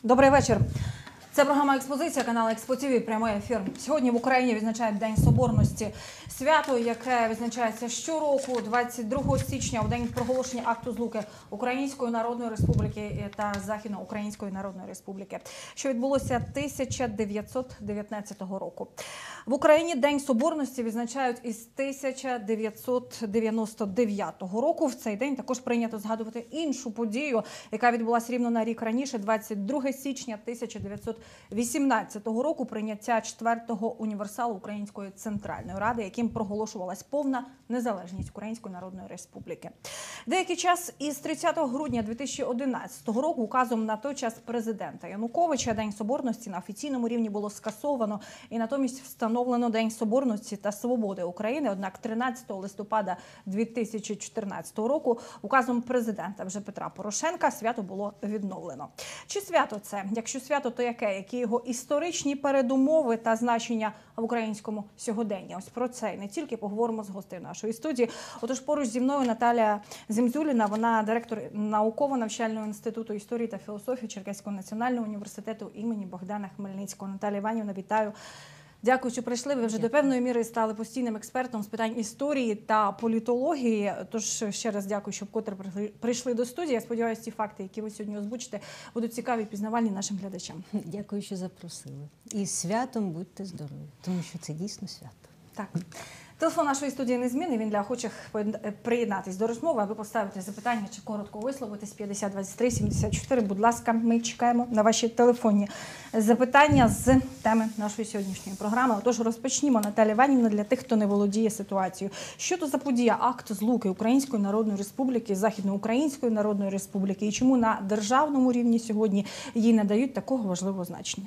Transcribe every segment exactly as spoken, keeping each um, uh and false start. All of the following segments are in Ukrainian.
Добрий вечір. Це програма «Експозиція», канал «Експо-ТІВІ», прямий ефір. Сьогодні в Україні відзначають День Соборності. Свято, яке відзначається щороку, двадцять другого січня, у день проголошення акту злуки Української Народної Республіки та Західноукраїнської Народної Республіки, що відбулося тисяча дев'ятсот дев'ятнадцятого року. В Україні День Соборності відзначають із тисяча дев'ятсот дев'яносто дев'ятого року. В цей день також прийнято згадувати іншу подію, яка відбулася рівно на рік раніше, двадцять другого січня тисяча дев'ятсот вісімнадцятого року, прийняття четвертого універсалу Української Центральної Ради, яким проголошувалась повна незалежність Української Народної Республіки. Деякий час із тридцятого грудня дві тисячі одинадцятого року указом на той час президента Януковича День Соборності на офіційному рівні було скасовано і натомість встановлено День Соборності та Свободи України. Однак тринадцятого листопада дві тисячі чотирнадцятого року указом президента вже Петра Порошенка свято було відновлено. Чи свято це? Якщо свято, то яке? Які його історичні передумови та значення в українському сьогоденні? Ось про це і не тільки поговоримо з гостею нашої студії. Отож, поруч зі мною Наталія Земзюліна, вона директор науково-навчального інституту історії та філософії Черкаського національного університету імені Богдана Хмельницького. Наталія Іванівна, вітаю. Дякую, що прийшли. Ви вже Дякую. До певної міри стали постійним експертом з питань історії та політології. Тож ще раз дякую, що вкотре прийшли до студії. Я сподіваюся, ці факти, які ви сьогодні озвучите, будуть цікаві і пізнавальні нашим глядачам. Дякую, що запросили. І з святом будьте здорові, тому що це дійсно свято. Так. Телефон нашої студії незмінний, він для охочих приєднатись до розмови, аби поставити запитання чи коротко висловитись. п'ятдесят двадцять три сімдесят чотири. Будь ласка, ми чекаємо на ваші телефонні запитання з теми нашої сьогоднішньої програми. Отож, розпочнімо, Наталія Іванівна, для тих, хто не володіє ситуацією. Що то за подія акт злуки Української Народної Республіки, Західноукраїнської Народної Республіки, і чому на державному рівні сьогодні їй надають такого важливого значення?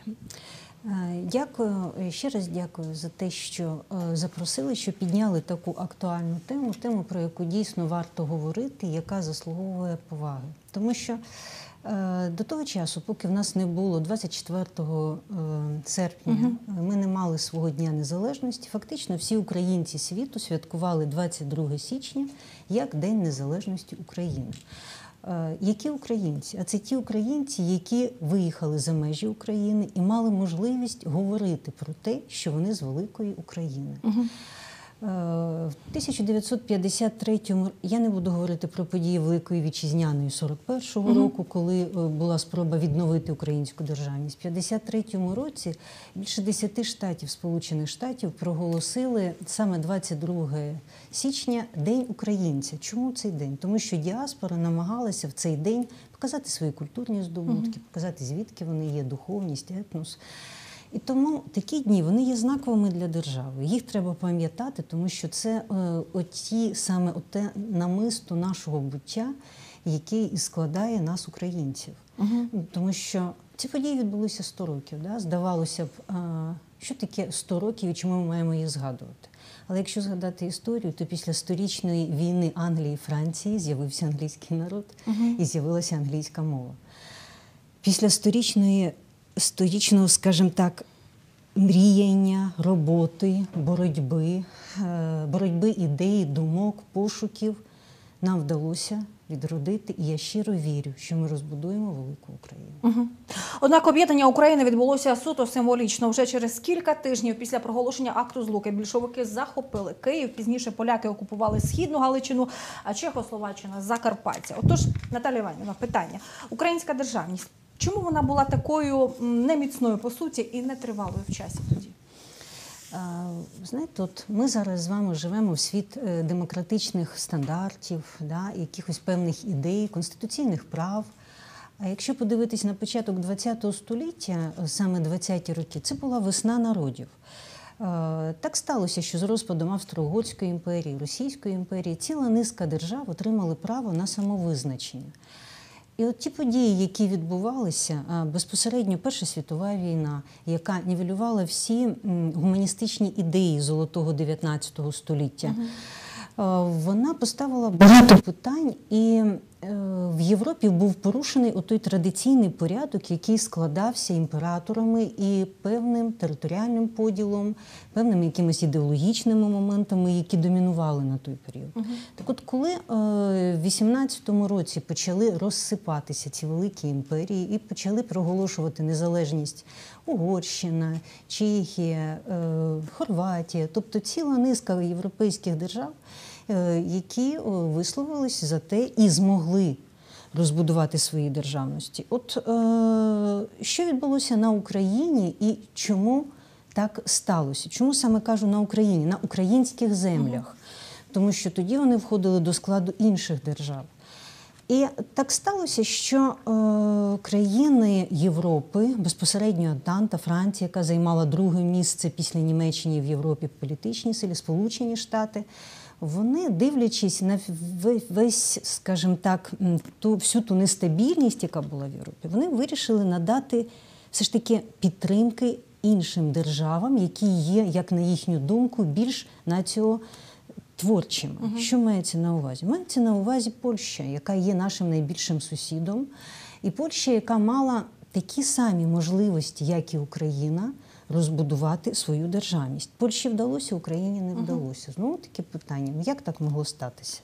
Дякую, ще раз дякую за те, що запросили, що підняли таку актуальну тему, тему, про яку дійсно варто говорити, яка заслуговує поваги. Тому що до того часу, поки в нас не було двадцять четвертого серпня, угу. ми не мали свого Дня Незалежності, фактично всі українці світу святкували двадцять другого січня як День Незалежності України. Які українці? А це ті українці, які виїхали за межі України і мали можливість говорити про те, що вони з великої України. Угу. В тисяча дев'ятсот п'ятдесят третьому, я не буду говорити про події Великої Вітчизняної сорок першого угу. року, коли була спроба відновити українську державність. В п'ятдесят третьому році більше десяти штатів, Сполучених Штатів, проголосили саме двадцять другого січня День українця. Чому цей день? Тому що діаспора намагалася в цей день показати свої культурні здобутки, угу. показати, звідки вони є, духовність, етнос. І тому такі дні, вони є знаковими для держави. Їх треба пам'ятати, тому що це е, оті, саме оте намисто нашого буття, яке і складає нас, українців. Угу. Тому що ці події відбулися сто років. Да? Здавалося б, е, що таке сто років і чому ми маємо їх згадувати? Але якщо згадати історію, то після сторічної війни Англії і Франції з'явився англійський народ угу. і з'явилася англійська мова. Після сторічної Сторічного, скажімо так, мріяння, роботи, боротьби, боротьби ідей, думок, пошуків нам вдалося відродити. І я щиро вірю, що ми розбудуємо велику Україну. Угу. Однак об'єднання України відбулося суто символічно. Вже через кілька тижнів після проголошення акту злуки більшовики захопили Київ, пізніше поляки окупували Східну Галичину, а Чехословаччина – Закарпаття. Отож, Наталія Іванівна, питання. Українська державність. Чому вона була такою неміцною, по суті, і нетривалою в часі тоді? Знаєте, от ми зараз з вами живемо в світ демократичних стандартів, да, якихось певних ідей, конституційних прав. А якщо подивитись на початок ХХ століття, саме двадцяті роки, це була весна народів. Так сталося, що з розпадом Австро-Угорської імперії, Російської імперії ціла низка держав отримали право на самовизначення. І от ті події, які відбувалися, безпосередньо Перша світова війна, яка нівелювала всі гуманістичні ідеї золотого дев'ятнадцятого століття, uh-huh. вона поставила багато питань, і в Європі був порушений отой традиційний порядок, який складався імператорами і певним територіальним поділом, певними якимись ідеологічними моментами, які домінували на той період. Uh-huh. Так от, коли в вісімнадцятому році почали розсипатися ці великі імперії і почали проголошувати незалежність Угорщина, Чехія, Хорватія, тобто ціла низка європейських держав, які висловились за те і змогли розбудувати свої державності. От е, що відбулося на Україні і чому так сталося? Чому саме кажу на Україні, на українських землях? Тому що тоді вони входили до складу інших держав. І так сталося, що е, країни Європи, безпосередньо Антанта, Франція, яка займала друге місце після Німеччини в Європі в політичній силі, Сполучені Штати, вони, дивлячись на весь, скажімо так, ту, всю ту нестабільність, яка була в Європі, вони вирішили надати все ж таки підтримки іншим державам, які є, як на їхню думку, більш націотворчими. Uh-huh. Що мається на увазі? Мається на увазі Польща, яка є нашим найбільшим сусідом, і Польща, яка мала такі самі можливості, як і Україна, розбудувати свою державність. Польщі вдалося, Україні не вдалося. Знову таке питання, як так могло статися?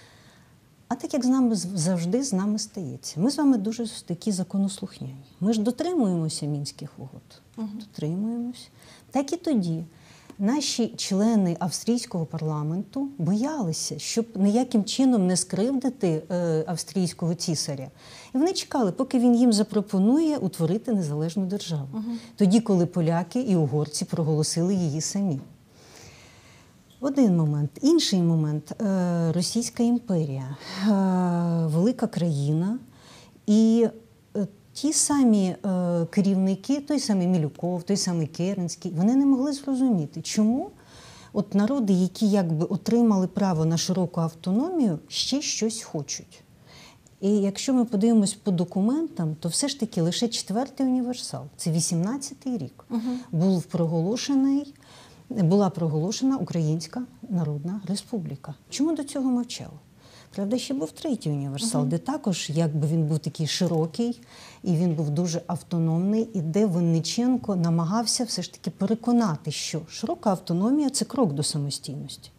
А так, як з нами завжди з нами стається. Ми з вами дуже такі законослухняні. Ми ж дотримуємося Мінських угод. Uh-huh. Дотримуємося. Так і тоді наші члени австрійського парламенту боялися, щоб ніяким чином не скривдити е, австрійського цісаря. І вони чекали, поки він їм запропонує утворити незалежну державу. Uh-huh. Тоді, коли поляки і угорці проголосили її самі. Один момент. Інший момент. Е, Російська імперія. Е, велика країна. І е, ті самі е, керівники, той самий Мілюков, той самий Керенський, вони не могли зрозуміти, чому от народи, які якби отримали право на широку автономію, ще щось хочуть. І якщо ми подивимось по документам, то все ж таки лише четвертий універсал, це вісімнадцятий рік, угу. був проголошений, була проголошена Українська Народна Республіка. Чому до цього мовчали? Правда, ще був третій універсал, угу. де також якби він був такий широкий, і він був дуже автономний, і де Винниченко намагався все ж таки переконати, що широка автономія – це крок до самостійності.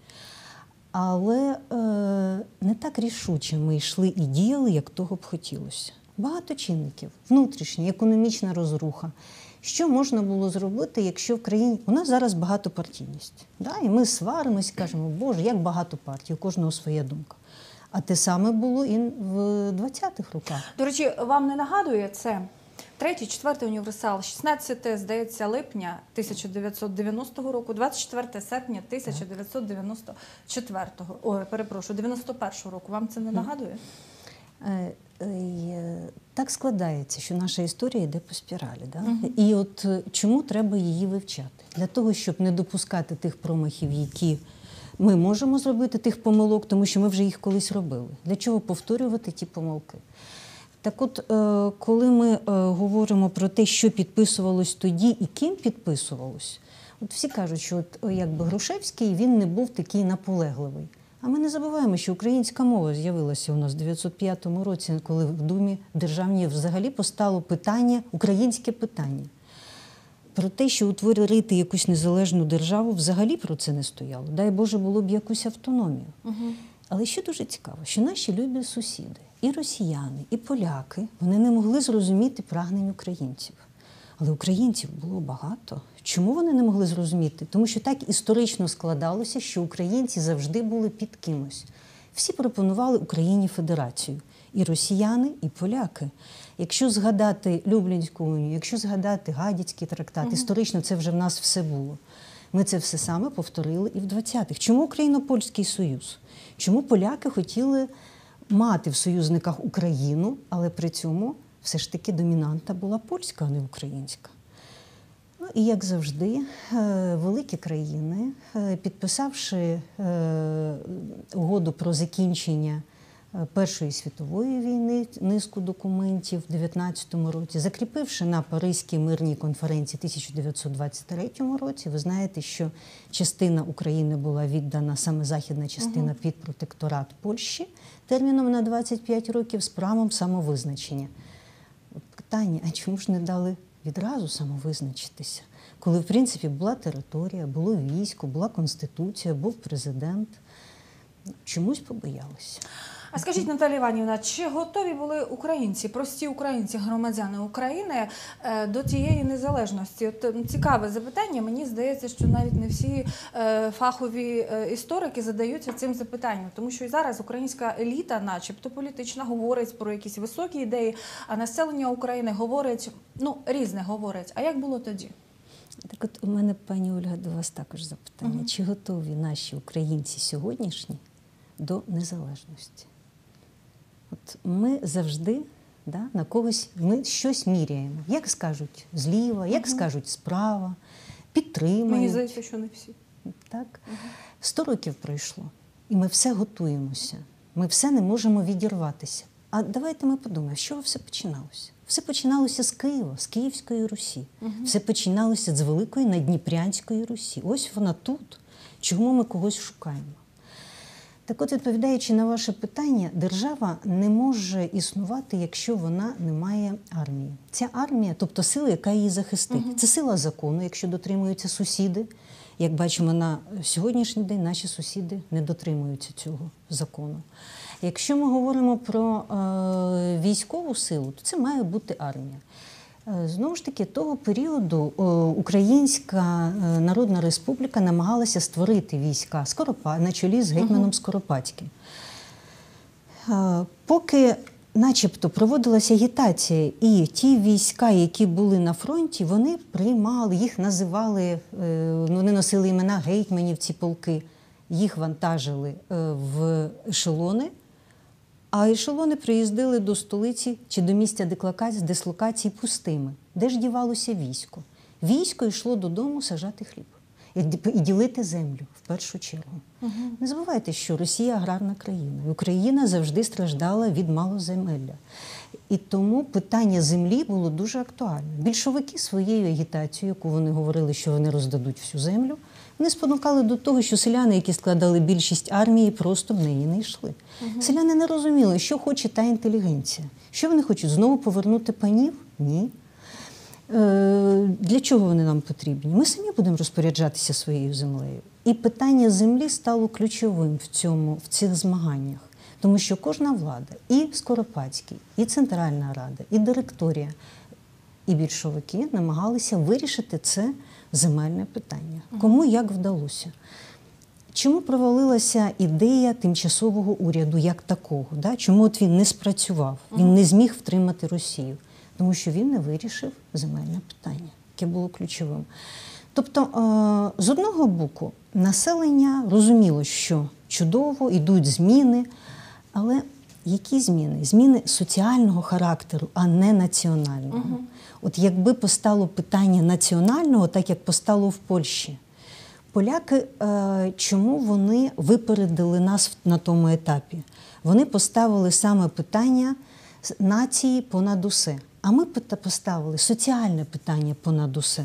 Але е, не так рішуче ми йшли і діяли, як того б хотілося. Багато чинників, внутрішня, економічна розруха. Що можна було зробити, якщо в країні... У нас зараз багатопартійність. Да? І ми сваримось, кажемо, боже, як багато партій, у кожного своя думка. А те саме було і в двадцятих роках. До речі, вам не нагадує це? Третій, четвертий універсал, шістнадцяте, здається, липня тисяча дев'ятсот дев'яностого року, двадцять четверте серпня тисяча дев'ятсот дев'яносто четвертого, ой, перепрошую, дев'яносто першого року. Вам це не нагадує? Так складається, що наша історія йде по спіралі. Да? Uh-huh. І от чому треба її вивчати? Для того, щоб не допускати тих промахів, які ми можемо зробити, тих помилок, тому що ми вже їх колись робили. Для чого повторювати ті помилки? Так от, коли ми говоримо про те, що підписувалось тоді і ким підписувалось, от всі кажуть, що от, якби Грушевський, він не був такий наполегливий. А ми не забуваємо, що українська мова з'явилася у нас в дев'ятсот п'ятому році, коли в Думі державній взагалі постало питання, українське питання. Про те, що утворити якусь незалежну державу, взагалі про це не стояло. Дай Боже, було б якусь автономію. Угу. Але що дуже цікаво, що наші любі сусіди, і росіяни, і поляки, вони не могли зрозуміти прагнень українців. Але українців було багато. Чому вони не могли зрозуміти? Тому що так історично складалося, що українці завжди були під кимось. Всі пропонували Україні федерацію. І росіяни, і поляки. Якщо згадати Люблінську унію, якщо згадати Гадяцький трактат, угу. історично це вже в нас все було. Ми це все саме повторили і в двадцятих. Чому Україно-Польський союз? Чому поляки хотіли мати в союзниках Україну, але при цьому все ж таки домінанта була польська, а не українська? Ну і, як завжди, великі країни, підписавши угоду про закінчення Першої світової війни низку документів в дев'ятнадцятому році, закріпивши на Паризькій мирній конференції в тисяча дев'ятсот двадцять третьому році. Ви знаєте, що частина України була віддана, саме західна частина, під протекторат Польщі терміном на двадцять п'ять років з правом самовизначення. От питання, а чому ж не дали відразу самовизначитися? Коли, в принципі, була територія, було військо, була конституція, був президент. Чомусь побоялися. А скажіть, Наталія Іванівна, чи готові були українці, прості українці, громадяни України до тієї незалежності? От цікаве запитання. Мені здається, що навіть не всі фахові історики задаються цим запитанням. Тому що і зараз українська еліта, начебто політична, говорить про якісь високі ідеї, а населення України говорить, ну, різне говорить. А як було тоді? Так от у мене, пані Ольга, до вас також запитання. Угу. Чи готові наші українці сьогоднішні до незалежності? От ми завжди, да, на когось, ми щось міряємо. Як скажуть зліва, як угу. скажуть справа, підтримують. Мені здається, що не всі. Так? Сто угу. років пройшло, і ми все готуємося. Ми все не можемо відірватися. А давайте ми подумаємо, з чого все починалося? Все починалося з Києва, з Київської Русі. Угу. Все починалося з Великої Надніпрянської Русі. Ось вона тут. Чому ми когось шукаємо? Так от, відповідаючи на ваше питання, держава не може існувати, якщо вона не має армії. Ця армія, тобто сила, яка її захистить. Угу. Це сила закону, якщо дотримуються сусіди. Як бачимо, на сьогоднішній день наші сусіди не дотримуються цього закону. Якщо ми говоримо про е, військову силу, то це має бути армія. Е, знову ж таки, того періоду е, Українська Народна Республіка намагалася створити війська Скоропа, на чолі з гетьманом угу. Скоропадським. Е, поки начебто проводилася агітація, і ті війська, які були на фронті, вони приймали, їх називали, е, вони носили імена гетьманів, ці полки, їх вантажили е, в ешелони. А ешелони приїздили до столиці чи до місця дислокації пустими. Де ж дівалося військо? Військо йшло додому саджати хліб і ділити землю, в першу чергу. Угу. Не забувайте, що Росія – аграрна країна. І Україна завжди страждала від малоземелля. І тому питання землі було дуже актуальне. Більшовики своєю агітацією, яку вони говорили, що вони роздадуть всю землю, вони спонукали до того, що селяни, які складали більшість армії, просто в неї не йшли. Угу. Селяни не розуміли, що хоче та інтелігенція. Що вони хочуть? Знову повернути панів? Ні. Е, для чого вони нам потрібні? Ми самі будемо розпоряджатися своєю землею. І питання землі стало ключовим в, цьому, в цих змаганнях. Тому що кожна влада, і Скоропадський, і Центральна Рада, і директорія, і більшовики намагалися вирішити це земельне питання. Кому як вдалося. Чому провалилася ідея тимчасового уряду як такого? Да? Чому от він не спрацював? Він не зміг втримати Росію? Тому що він не вирішив земельне питання, яке було ключовим. Тобто, з одного боку, населення розуміло, що чудово, йдуть зміни, але які зміни? Зміни соціального характеру, а не національного. Угу. От якби постало питання національного, так як постало в Польщі, поляки, чому вони випередили нас на тому етапі? Вони поставили саме питання нації понад усе. А ми поставили соціальне питання понад усе.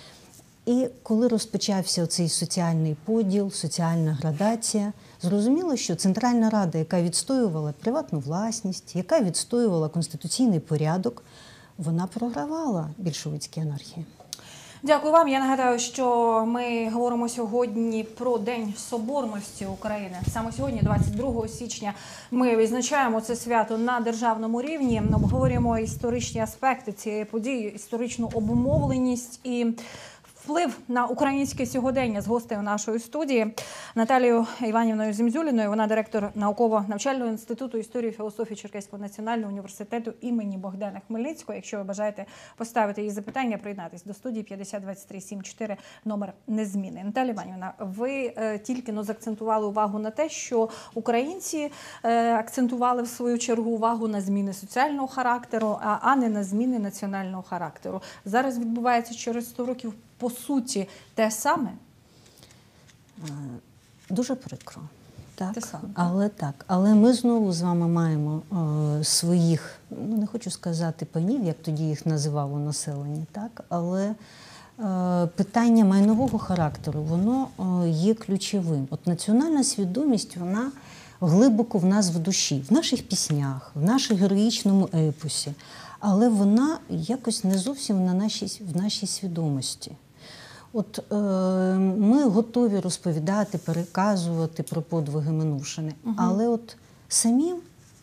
І коли розпочався цей соціальний поділ, соціальна градація, зрозуміло, що Центральна Рада, яка відстоювала приватну власність, яка відстоювала конституційний порядок, вона програвала більшовицькій анархії. Дякую вам. Я нагадаю, що ми говоримо сьогодні про День Соборності України. Саме сьогодні, двадцять другого січня, ми відзначаємо це свято на державному рівні. Обговорюємо історичні аспекти цієї події, історичну обумовленість і вплив на українське сьогодення з гостею нашої студії Наталією Іванівною Зімзюліною. Вона директор науково-навчального інституту історії і філософії Черкаського національного університету імені Богдана Хмельницького. Якщо ви бажаєте поставити їй запитання, приєднатись до студії п'ятдесят двадцять три сім чотири, номер незмінний. Наталія Іванівна, ви е, тільки но заакцентували увагу на те, що українці е, акцентували в свою чергу увагу на зміни соціального характеру, а, а не на зміни національного характеру. Зараз відбувається через сто років по суті те саме? Дуже прикро. Так, те саме. але так, але ми знову з вами маємо е, своїх, ну не хочу сказати панів, як тоді їх називало населення, так, але е, питання майнового характеру, воно е, є ключовим. От національна свідомість, вона глибоко в нас в душі, в наших піснях, в нашому героїчному епосі, але вона якось не зовсім на нашій, в нашій свідомості. От е, ми готові розповідати, переказувати про подвиги минувшини, угу. але от самим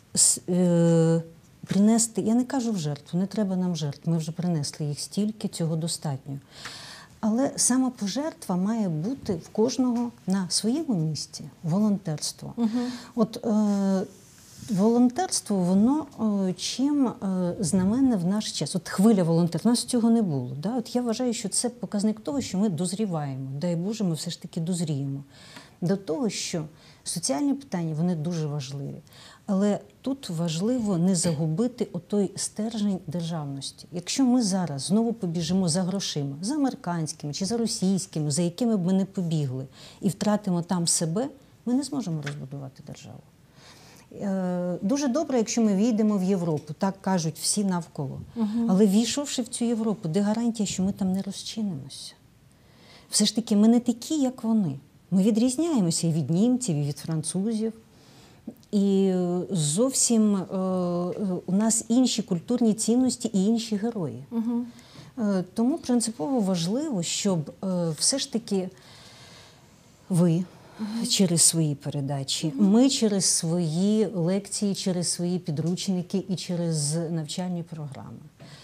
е, принести, я не кажу в жертву, не треба нам жертв, ми вже принесли їх стільки, цього достатньо. Але самопожертва має бути в кожного на своєму місці, волонтерство. Угу. От е, волонтерство, воно о, чим о, знаменне в наш час. От хвиля волонтерства, у нас цього не було. Да? От я вважаю, що це показник того, що ми дозріваємо. Дай Боже, ми все ж таки дозріємо. До того, що соціальні питання, вони дуже важливі. Але тут важливо не загубити отой стержень державності. Якщо ми зараз знову побіжимо за грошима, за американськими чи за російськими, за якими б ми не побігли, і втратимо там себе, ми не зможемо розбудувати державу. Дуже добре, якщо ми війдемо в Європу, так кажуть всі навколо. Угу. Але війшовши в цю Європу, де гарантія, що ми там не розчинимося? Все ж таки, ми не такі, як вони. Ми відрізняємося і від німців, і від французів. І зовсім е, у нас інші культурні цінності і інші герої. Угу. Е, тому принципово важливо, щоб е, все ж таки ви, через свої передачі, mm-hmm. ми через свої лекції, через свої підручники і через навчальні програми.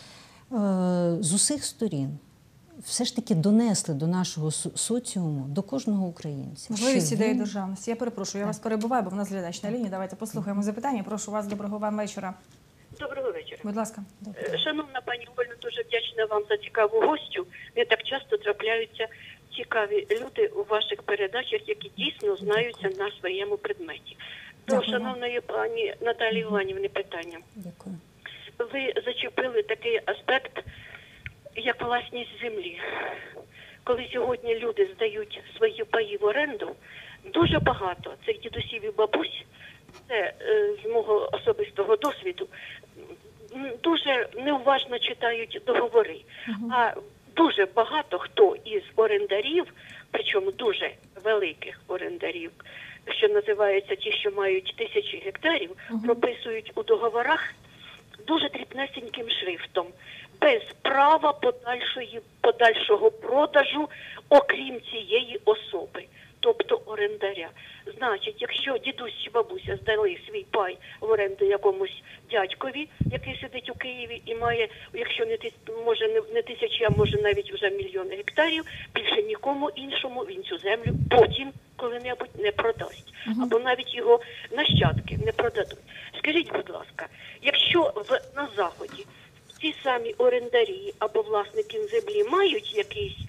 З усіх сторін все ж таки донесли до нашого соціуму, до кожного українця. Можливість ідеї він... державності. Я перепрошую, я так. вас перебуваю, бо в нас глядач на лінії. Давайте послухаємо запитання. Прошу вас, доброго вам вечора. Доброго вечора. Будь ласка. Доброго. Шановна пані Ольга, дуже вдячна вам за цікаву гостю. Не так часто трапляються цікаві люди у ваших передачах, які дійсно знаються на своєму предметі. До шановної пані Наталії Іванівни питання. Дякую. Ви зачепили такий аспект, як власність землі. Коли сьогодні люди здають свої паї в оренду, дуже багато цих дідусів і бабусь, це з мого особистого досвіду, дуже неуважно читають договори. Угу. А дуже багато хто із орендарів, причому дуже великих орендарів, що називаються ті, що мають тисячі гектарів, uh-huh. прописують у договорах дуже дрібнесеньким шрифтом, без права подальшої, подальшого продажу, окрім цієї особи, тобто орендаря. Значить, якщо дідусь чи бабуся здали свій пай в оренду якомусь дядькові, який сидить у Києві і має, якщо не може не, не тисячі, а може навіть вже мільйони гектарів, більше нікому іншому він цю землю потім коли-небудь не продасть. Uh-huh. Або навіть його нащадки не продадуть. Скажіть, будь ласка, якщо в, на Заході ці самі орендарі або власники землі мають якийсь,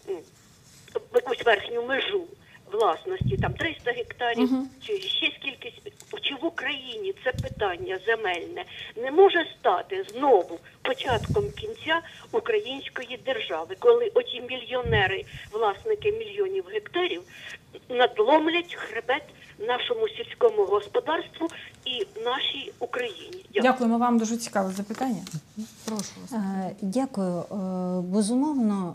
якусь верхню межу власності, там триста гектарів, uh-huh. чи ще скількись, чи в Україні це питання земельне не може стати знову початком кінця української держави, коли оті мільйонери, власники мільйонів гектарів, надломлять хребет нашому сільському господарству і нашій Україні. Дякую. Дякуємо вам, дуже цікаве запитання. Прошу вас. Дякую. Безумовно,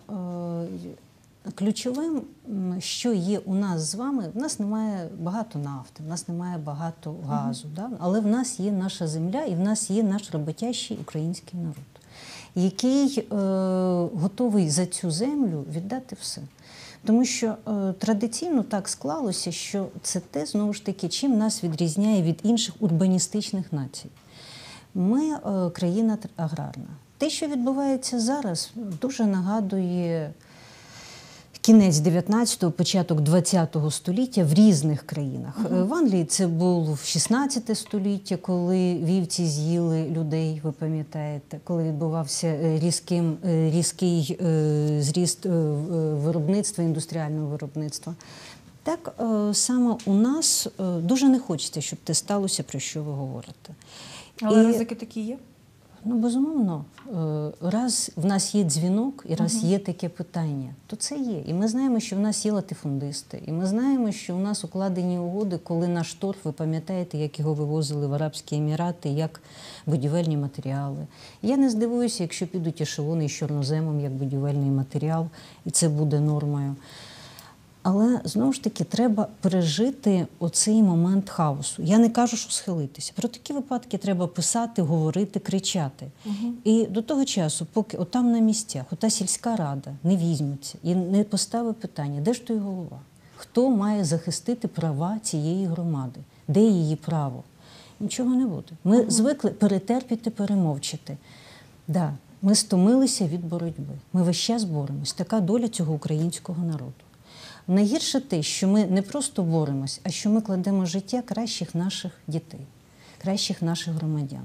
ключовим, що є у нас з вами, в нас немає багато нафти, в нас немає багато газу, mm-hmm. да? Але в нас є наша земля і в нас є наш роботящий український народ, який е, готовий за цю землю віддати все. Тому що е, традиційно так склалося, що це те, знову ж таки, чим нас відрізняє від інших урбаністичних націй. Ми е, країна аграрна. Те, що відбувається зараз, дуже нагадує кінець дев'ятнадцятого, початок двадцятого століття в різних країнах. Uh-huh. В Англії це було шістнадцяте століття, коли вівці з'їли людей, ви пам'ятаєте, коли відбувався різким, різкий зріст виробництва, індустріального виробництва. Так само у нас дуже не хочеться, щоб те сталося, про що ви говорите. Але І... ризики такі є? Ну, безумовно, е, раз в нас є дзвінок і раз є таке питання, то це є. І ми знаємо, що в нас є латифундисти, і ми знаємо, що у нас укладені угоди, коли наш торф, ви пам'ятаєте, як його вивозили в Арабські Емірати, як будівельні матеріали. Я не здивуюся, якщо підуть ешелони із чорноземом як будівельний матеріал, і це буде нормою. Але, знову ж таки, треба пережити оцей момент хаосу. Я не кажу, що схилитися. Про такі випадки треба писати, говорити, кричати. Угу. І до того часу, поки отам на місцях, ота сільська рада не візьметься і не поставить питання, де ж той голова? Хто має захистити права цієї громади? Де її право? Нічого не буде. Ми угу. звикли перетерпіти, перемовчити. Да, ми стомилися від боротьби. Ми весь час боремось. Така доля цього українського народу. Найгірше те, що ми не просто боремось, а що ми кладемо життя кращих наших дітей, кращих наших громадян.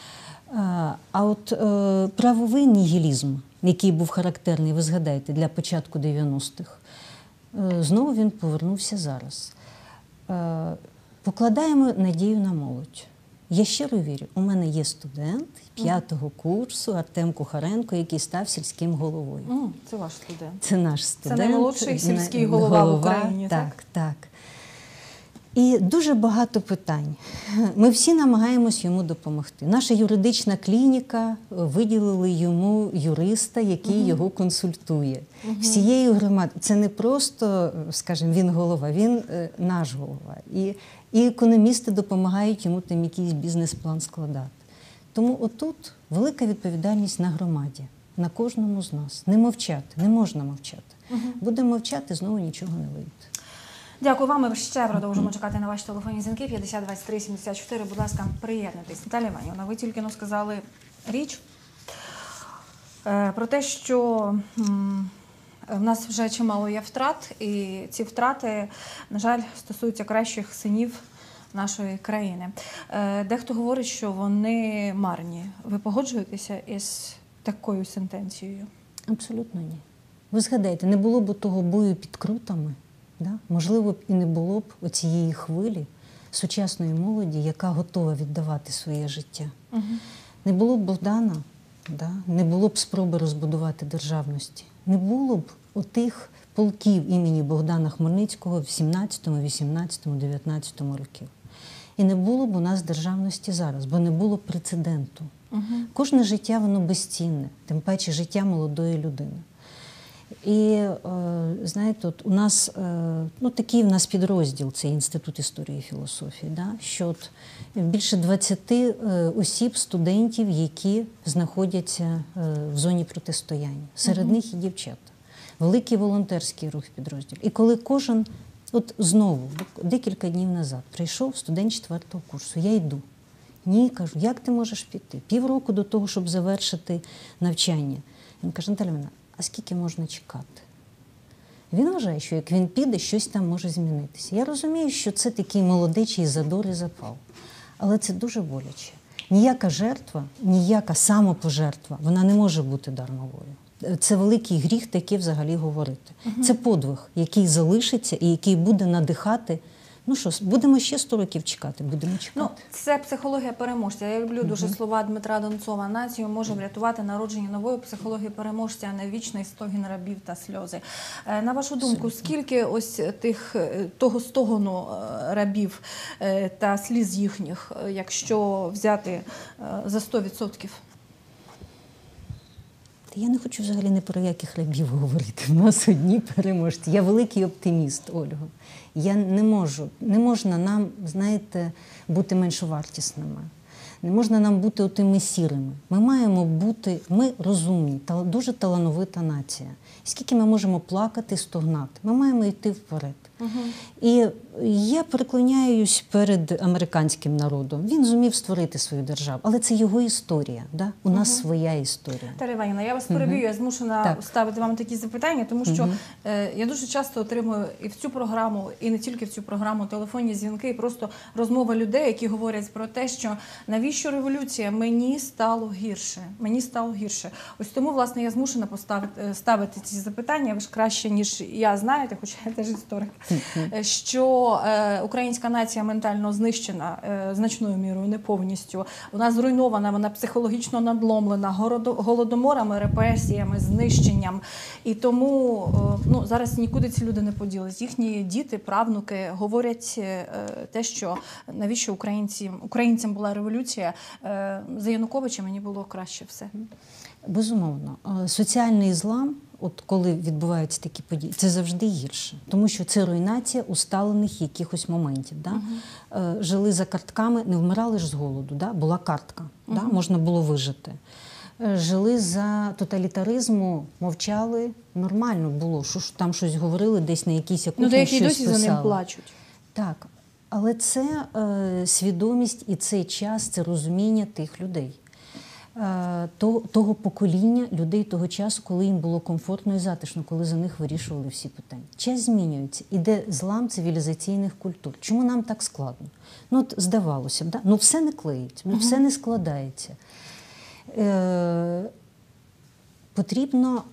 А от е, правовий нігілізм, який був характерний, ви згадаєте, для початку дев'яностих, е, знову він повернувся зараз. Е, покладаємо надію на молодь. Я щиро вірю, у мене є студент п'ятого курсу Артем Кухаренко, який став сільським головою. Mm, це ваш студент. Це наш студент. Це наймолодший сільський голова, голова в Україні, так? Так, так. І дуже багато питань. Ми всі намагаємось йому допомогти. Наша юридична клініка виділили йому юриста, який угу. його консультує. Угу. Всією громадою. Це не просто, скажімо, він голова, він е, наш голова. І, і економісти допомагають йому там якийсь бізнес-план складати. Тому отут велика відповідальність на громаді, на кожному з нас. Не мовчати, не можна мовчати. Угу. Будемо мовчати, знову нічого не вийде. Дякую вам. Ми ще продовжимо чекати на ваші телефонні дзвінки. п'ятдесят двадцять три сімдесят чотири. Будь ласка, приєднуйтесь. Наталія Іванівна, ви тільки но сказали річ про те, що в нас вже чимало є втрат, і ці втрати, на жаль, стосуються кращих синів нашої країни. Дехто говорить, що вони марні. Ви погоджуєтеся із такою сентенцією? Абсолютно ні. Ви згадайте, не було б того бою під Крутами, да? Можливо, б і не було б оцієї хвилі сучасної молоді, яка готова віддавати своє життя. Угу. Не було б Богдана, да? Не було б спроби розбудувати державності. Не було б отих полків імені Богдана Хмельницького в сімнадцятому, вісімнадцятому, дев'ятнадцятому років. І не було б у нас державності зараз, бо не було прецеденту. Угу. Кожне життя, воно безцінне, тим паче життя молодої людини. І, е, знаєте, от у нас, е, ну такий в нас підрозділ, це Інститут історії і філософії, да? Що от більше двадцяти е, осіб, студентів, які знаходяться е, в зоні протистояння. Серед угу. них і дівчата. Великий волонтерський рух підрозділ. І коли кожен, от знову, декілька днів назад, прийшов студент четвертого курсу, я йду. Ні, кажу, як ти можеш піти? Півроку до того, щоб завершити навчання. Він каже, Наталя Іванівна, а скільки можна чекати? Він вважає, що як він піде, щось там може змінитися. Я розумію, що це такий молодечий задор і запал. Але це дуже боляче. Ніяка жертва, ніяка самопожертва, вона не може бути дармовою. Це великий гріх таке взагалі говорити. Угу. Це подвиг, який залишиться і який буде надихати. Ну що, будемо ще сто років чекати, будемо чекати. Ну, це психологія переможця. Я люблю дуже uh-huh. слова Дмитра Донцова. Націю може врятувати народження нової психології переможця, а не вічний стогін рабів та сльози. На вашу думку, скільки ось тих, того стогону рабів та сліз їхніх, якщо взяти за сто відсотків? Я не хочу взагалі не про яких рабів говорити. У нас одні переможці. Я великий оптиміст, Ольго. Я не можу, не можна нам, знаєте, бути меншовартісними. Не можна нам бути отими сірими. Ми маємо бути, ми розумні, дуже талановита нація. Скільки ми можемо плакати, стогнати? Ми маємо йти вперед. Угу. І я переклоняюсь перед американським народом. Він зумів створити свою державу, але це його історія. Да? У нас угу. своя історія. Наталя Іванівна, я вас переб'ю, угу. я змушена так. ставити вам такі запитання, тому що угу. е, я дуже часто отримую і в цю програму, і не тільки в цю програму, телефонні дзвінки, і просто розмови людей, які говорять про те, що навіщо революція? Мені стало гірше. Мені стало гірше. Ось тому, власне, я змушена поставити, ставити ці запитання, ви ж краще, ніж я знаєте, хоча я теж історик, що що е, українська нація ментально знищена е, значною мірою, не повністю. Вона зруйнована, вона психологічно надломлена голодо- голодоморами, репресіями, знищенням. І тому е, ну, зараз нікуди ці люди не поділись. Їхні діти, правнуки говорять е, те, що навіщо українці, українцям була революція, е, за Януковича мені було краще все. Безумовно. Е, Соціальний злам, от коли відбуваються такі події, це завжди гірше. Тому що це руйнація усталених якихось моментів. Да? Е, Жили за картками, не вмирали ж з голоду, да? Була картка, да? Можна було вижити. Е, Жили за тоталітаризму, мовчали, нормально було, що ж там щось говорили, десь на якійсь кухні Ну, деякі щось досі за писали. ним плачуть. Так, але це е, свідомість і цей час, це розуміння тих людей. Е, то, того покоління людей того часу, коли їм було комфортно і затишно, коли за них вирішували всі питання. Час змінюється, іде злам цивілізаційних культур. Чому нам так складно? Ну, от здавалося б, да? Ну все не клеїться, ну все не складається. Е, потрібно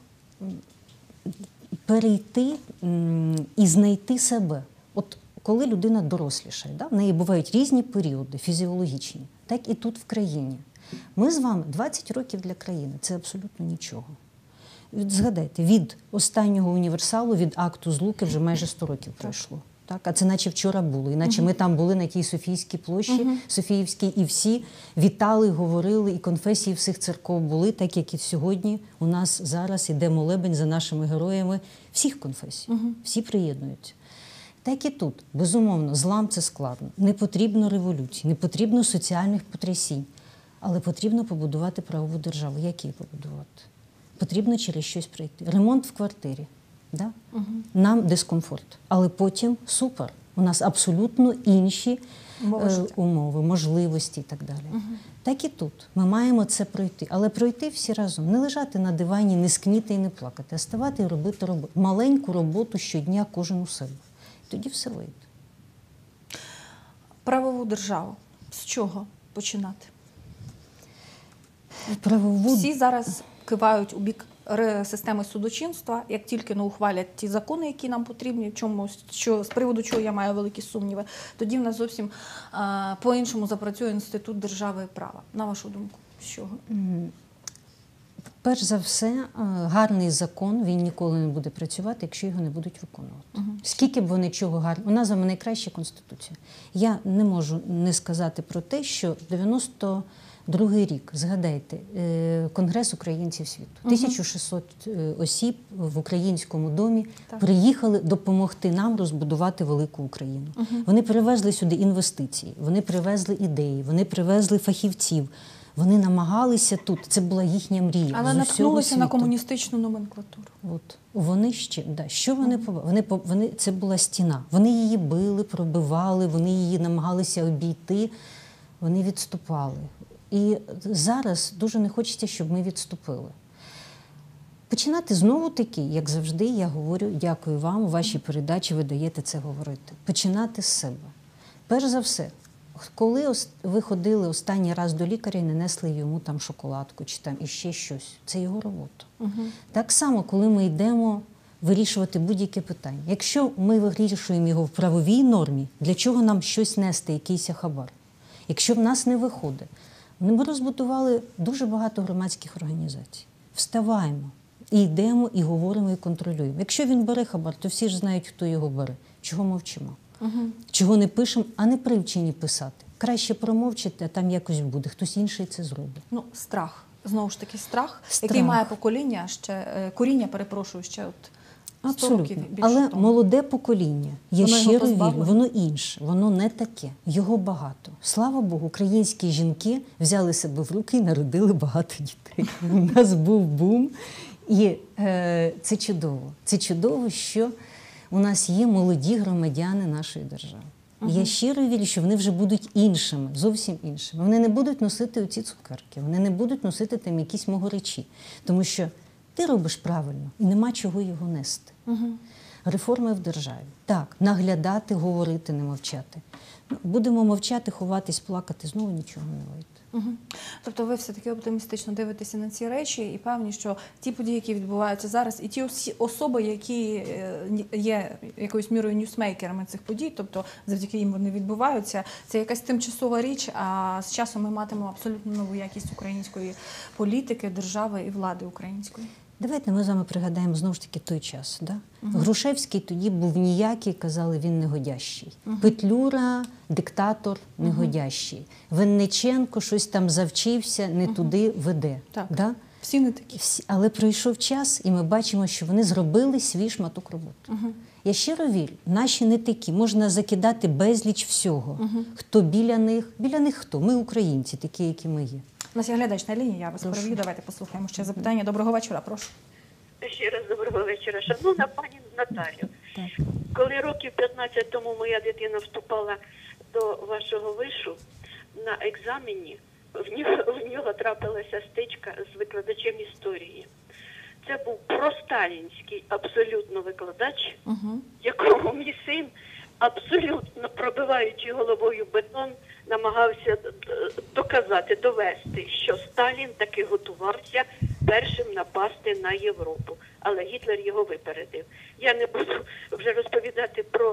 перейти м, і знайти себе. От коли людина дорослішає, да, в неї бувають різні періоди фізіологічні, так і тут в країні. Ми з вами двадцять років для країни – це абсолютно нічого. Від- Згадайте, від останнього універсалу, від акту Злуки вже майже сто років пройшло. Так? А це наче вчора було, іначе ми там були на тій Софійській площі, Софіївській, і всі вітали, говорили, і конфесії всіх церков були, так як і сьогодні у нас зараз іде молебень за нашими героями всіх конфесій. Всі приєднуються. Так і тут, безумовно, злам – це складно. Не потрібно революції, не потрібно соціальних потрясінь, але потрібно побудувати правову державу. Як її побудувати? Потрібно через щось пройти. Ремонт в квартирі. Да? Угу. Нам дискомфорт. Але потім супер. У нас абсолютно інші Умови е, життя. умови, можливості і так далі. Угу. Так і тут. Ми маємо це пройти. Але пройти всі разом. Не лежати на дивані, не скніти і не плакати, а ставати і робити роботу. Маленьку роботу щодня кожен у себе. І тоді все вийде. Правову державу. З чого починати? Правову... Всі зараз кивають у бік ре- системи судочинства, як тільки не ухвалять ті закони, які нам потрібні, в чому, що, з приводу чого я маю великі сумніви, тоді в нас зовсім а, по-іншому запрацює інститут держави і права. На вашу думку, з чого? Перш за все, е, гарний закон, він ніколи не буде працювати, якщо його не будуть виконувати. Угу. Скільки б вони чого гарного. У нас з вами найкраща Конституція. Я не можу не сказати про те, що дев'яносто другий рік, згадайте, е, Конгрес українців світу. Угу. тисяча шістсот е, осіб в українському домі Так. приїхали допомогти нам розбудувати велику Україну. Угу. Вони привезли сюди інвестиції, вони привезли ідеї, вони привезли фахівців. Вони намагалися тут, це була їхня мрія. Але з усього наткнулися на світу. комуністичну номенклатуру. От. Вони ще, да. Що вони побачили? Вони, по- вони, це була стіна. Вони її били, пробивали, вони її намагалися обійти, вони відступали. І зараз дуже не хочеться, щоб ми відступили. Починати знову-таки, як завжди, я говорю, дякую вам, у вашій передачі ви даєте це говорити. Починати з себе. Перш за все, коли ос- ви ходили останній раз до лікаря і не несли йому там шоколадку чи там іще щось, це його робота. Угу. Так само, коли ми йдемо вирішувати будь-яке питання. Якщо ми вирішуємо його в правовій нормі, для чого нам щось нести, якийсь хабар? Якщо в нас не виходить, ми розбудували дуже багато громадських організацій. Вставаємо, і йдемо, і говоримо, і контролюємо. Якщо він бере хабар, то всі ж знають, хто його бере. Чого мовчимо? Угу. Чого не пишемо, а не привчені писати. Краще промовчати, а там якось буде. Хтось інший це зробить. Ну, страх. Знову ж таки, страх, Страх. який має покоління, ще, е, коріння, перепрошую, ще от сто років Абсолютно. більше Але тому. молоде покоління, я Воно його щиро вірю, позбавлено. воно інше, воно не таке. Його багато. Слава Богу, українські жінки взяли себе в руки і народили багато дітей. У нас був бум. І е, це чудово. Це чудово, що у нас є молоді громадяни нашої держави. І я щиро вірю, що вони вже будуть іншими, зовсім іншими. Вони не будуть носити оці цукерки, вони не будуть носити там якісь могоречі. Тому що ти робиш правильно і нема чого його нести. Угу. Реформи в державі. Так, наглядати, говорити, не мовчати. Ну, будемо мовчати, ховатись, плакати, знову нічого не вийде. Угу. Тобто ви все-таки оптимістично дивитеся на ці речі і певні, що ті події, які відбуваються зараз, і ті осі- особи, які е, є якоюсь мірою ньюсмейкерами цих подій, тобто завдяки їм вони відбуваються, це якась тимчасова річ, а з часом ми матимемо абсолютно нову якість української політики, держави і влади української. Давайте ми з вами пригадаємо знову ж таки той час. Да? Угу. Грушевський тоді був ніякий, казали, він негодящий. Угу. Петлюра – диктатор негодящий. Угу. Винниченко щось там завчився, не угу. туди веде. Так. Да? Всі не такі. Всі. Але пройшов час, і ми бачимо, що вони зробили свій шматок роботи. Угу. Я щиро вірю, наші не такі. Можна закидати безліч всього. Угу. Хто біля них? Біля них хто? Ми українці, такі, які ми є. У нас є глядач на лінії, я вас Прошу. перевів. Давайте послухаємо ще запитання. Доброго вечора, прошу. Ще раз доброго вечора. Шановна пані Наталю, коли років п'ятнадцять тому моя дитина вступала до вашого вишу, на екзамені в нього, в нього трапилася стичка з викладачем історії. Це був просталінський абсолютно викладач, Угу. якому мій син, абсолютно пробиваючи головою бетон, намагався доказати, довести, що Сталін таки готувався першим напасти на Європу. Але Гітлер його випередив. Я не буду вже розповідати про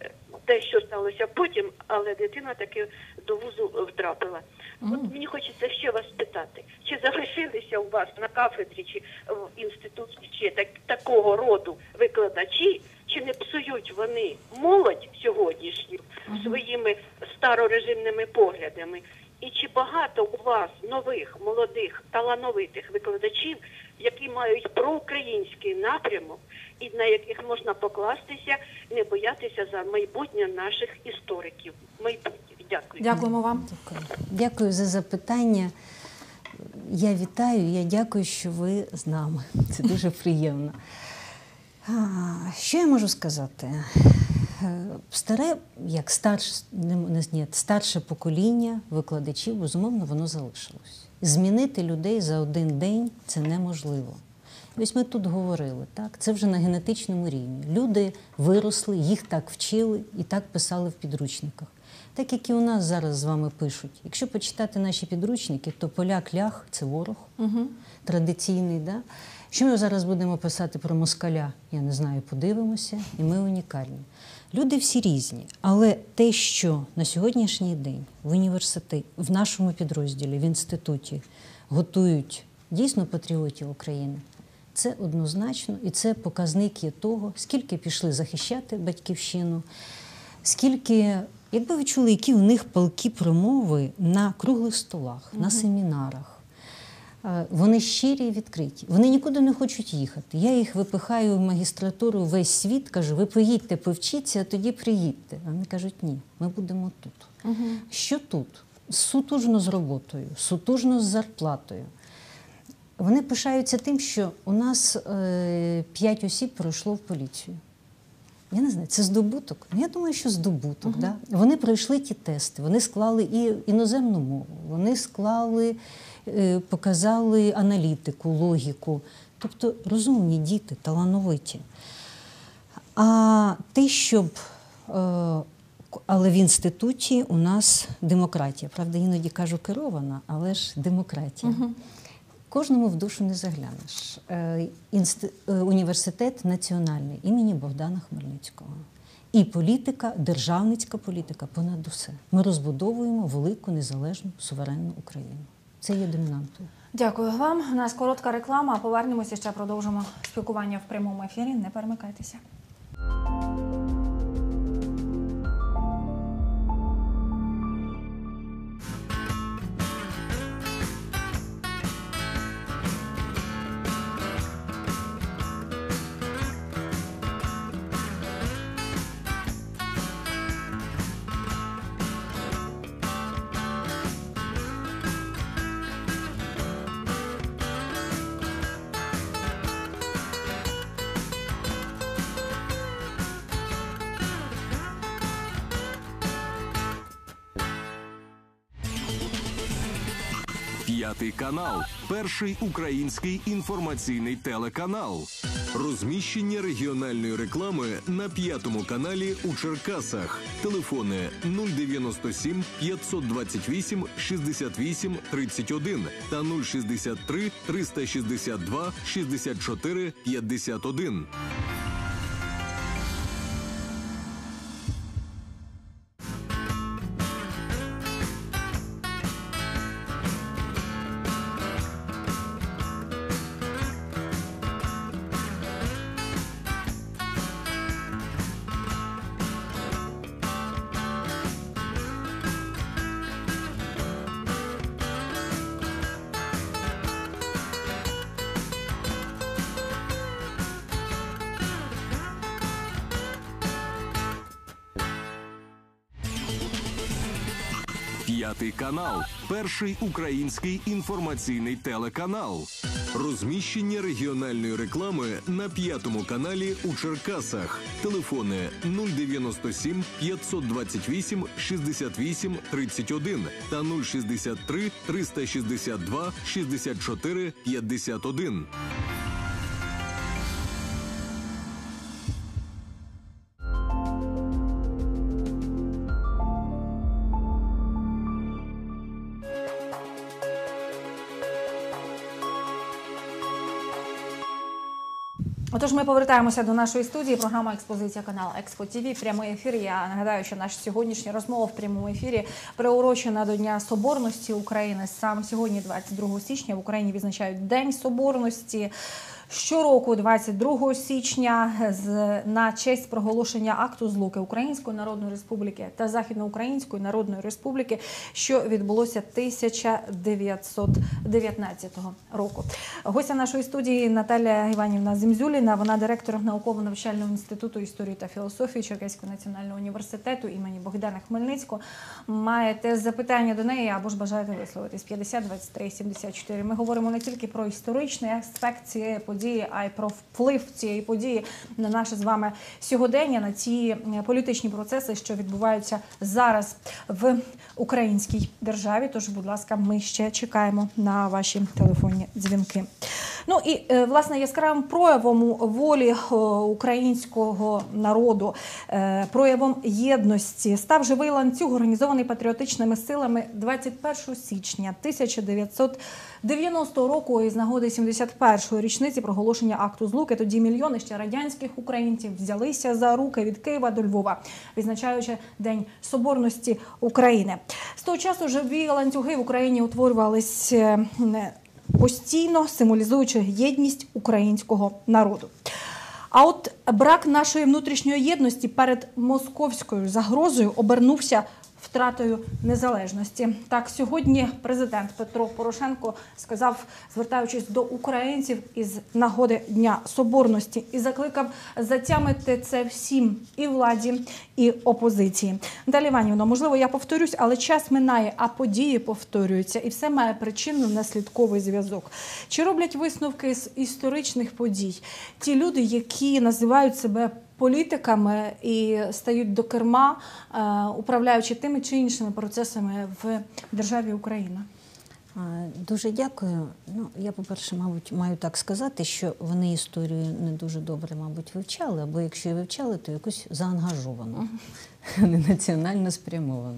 те, що сталося потім, але дитина таки до вузу втрапила. Угу. От мені хочеться ще вас питати, чи залишилися у вас на кафедрі, чи в інституті, чи так, такого роду викладачі, чи не псують вони молодь сьогоднішню uh-huh. своїми старорежимними поглядами? І чи багато у вас нових, молодих, талановитих викладачів, які мають проукраїнський напрямок і на яких можна покластися, не боятися за майбутнє наших істориків? Майбутніх. Дякую. Дякуємо вам. Дякую. Дякую за запитання. Я вітаю, я дякую, що ви з нами. Це дуже приємно. Що я можу сказати? Старе, як старше, ні, старше покоління викладачів, безумовно, воно залишилось. Змінити людей за один день – це неможливо. Ось ми тут говорили, так? Це вже на генетичному рівні. Люди виросли, їх так вчили і так писали в підручниках. Так, як і у нас зараз з вами пишуть. Якщо почитати наші підручники, то поляк-лях – це ворог, угу. традиційний, да? Що ми зараз будемо писати про москаля, я не знаю, подивимося, і ми унікальні. Люди всі різні, але те, що на сьогоднішній день в університеті, в нашому підрозділі, в інституті готують дійсно патріотів України, це однозначно, і це показник є того, скільки пішли захищати батьківщину, скільки, якби ви чули, які у них палкі промови на круглих столах, угу. на семінарах. Вони щирі і відкриті. Вони нікуди не хочуть їхати. Я їх випихаю в магістратуру весь світ, кажу, ви поїдьте, повчіться, а тоді приїдьте. А вони кажуть, ні, ми будемо тут. Угу. Що тут? Сутужно з роботою, сутужно з зарплатою. Вони пишаються тим, що у нас е, п'ять осіб пройшло в поліцію. Я не знаю, це здобуток? Я думаю, що здобуток. Угу. Да? Вони пройшли ті тести, вони склали і іноземну мову, вони склали, показали аналітику, логіку. Тобто розумні діти, талановиті. А те, щоб... Але в інституті у нас демократія. Правда, іноді кажу керована, але ж демократія. Угу. Кожному в душу не заглянеш. Інст... Університет національний імені Богдана Хмельницького. І політика, державницька політика понад усе. Ми розбудовуємо велику, незалежну, суверенну Україну. Це є домінантою. Дякую вам. У нас коротка реклама, а повернемося, ще продовжимо спілкування в прямому ефірі. Не перемикайтеся. П'ятий канал – перший український інформаційний телеканал. Розміщення регіональної реклами на П'ятому каналі у Черкасах. Телефони нуль дев'яносто сім п'ятсот двадцять вісім шістдесят вісім тридцять один та нуль шістдесят три триста шістдесят два шістдесят чотири п'ятдесят один. П'ятий канал – перший український інформаційний телеканал. Розміщення регіональної реклами на П'ятому каналі у Черкасах. Телефони нуль дев'яносто сім п'ятсот двадцять вісім шістдесят вісім тридцять один та нуль шістдесят три триста шістдесят два шістдесят чотири п'ятдесят один. Отож, ми повертаємося до нашої студії. Програма «Експозиція» каналу Експо ТВ. Прямий ефір. Я нагадаю, що наша сьогоднішня розмова в прямому ефірі приурочена до Дня Соборності України. Саме сьогодні, двадцять другого січня, в Україні відзначають День Соборності. Щороку, двадцять другого січня, на честь проголошення акту злуки Української Народної Республіки та Західноукраїнської Народної Республіки, що відбулося тисяча дев'ятсот дев'ятнадцятого року. Гостя нашої студії Наталія Іванівна Земзюліна, вона директор науково-навчального інституту історії та філософії Черкаського національного університету імені Богдана Хмельницького. Маєте запитання до неї або ж бажаєте висловитись? п'ятдесят двадцять три сімдесят чотири. Ми говоримо не тільки про історичний аспект цієї події, а й про вплив цієї події на наше з вами сьогодення, на ті політичні процеси, що відбуваються зараз в українській державі. Тож, будь ласка, ми ще чекаємо на ваші телефонні дзвінки. Ну і, власне, яскравим проявом волі українського народу, проявом єдності став живий ланцюг, організований патріотичними силами двадцять першого січня тисяча дев'ятсот дев'яностого року із нагоди сімдесят першої річниці проголошення акту злуки. Тоді мільйони ще радянських українців взялися за руки від Києва до Львова, відзначаючи День Соборності України. З того часу живі ланцюги в Україні утворювались постійно, символізуючи єдність українського народу. А от брак нашої внутрішньої єдності перед московською загрозою обернувся втратою незалежності. Так, сьогодні президент Петро Порошенко сказав, звертаючись до українців із нагоди Дня Соборності, і закликав затямити це всім, і владі, і опозиції. Наталія Іванівна, можливо, я повторюсь, але час минає, а події повторюються, і все має причинно-наслідковий зв'язок. Чи роблять висновки з історичних подій ті люди, які називають себе політиками і стають до керма, управляючи тими чи іншими процесами в державі Україна? Дуже дякую. Ну, я, по-перше, мабуть, маю так сказати, що вони історію не дуже добре, мабуть, вивчали, або якщо і вивчали, то якось заангажовано, а не національно спрямовано.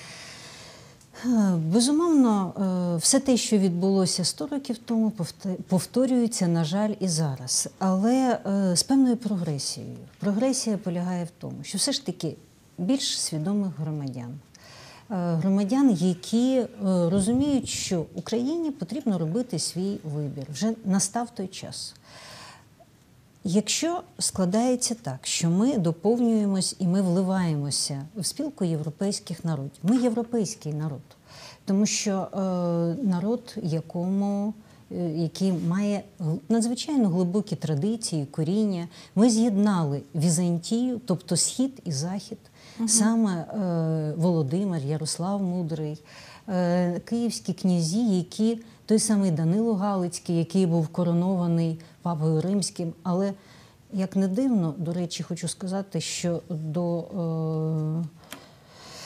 Безумовно, все те, що відбулося сто років тому, повторюється, на жаль, і зараз. Але з певною прогресією. Прогресія полягає в тому, що все ж таки більш свідомих громадян. Громадян, які розуміють, що Україні потрібно робити свій вибір. Вже настав той час. Якщо складається так, що ми доповнюємось і ми вливаємося в спілку європейських народів. Ми європейський народ, тому що е, народ, якому, е, який має надзвичайно глибокі традиції, коріння. Ми з'єднали Візантію, тобто Схід і Захід, угу. саме е, Володимир, Ярослав Мудрий, е, київські князі, які, той самий Данило Галицький, який був коронований Папою Римським, але, як не дивно, до речі, хочу сказати, що до, е,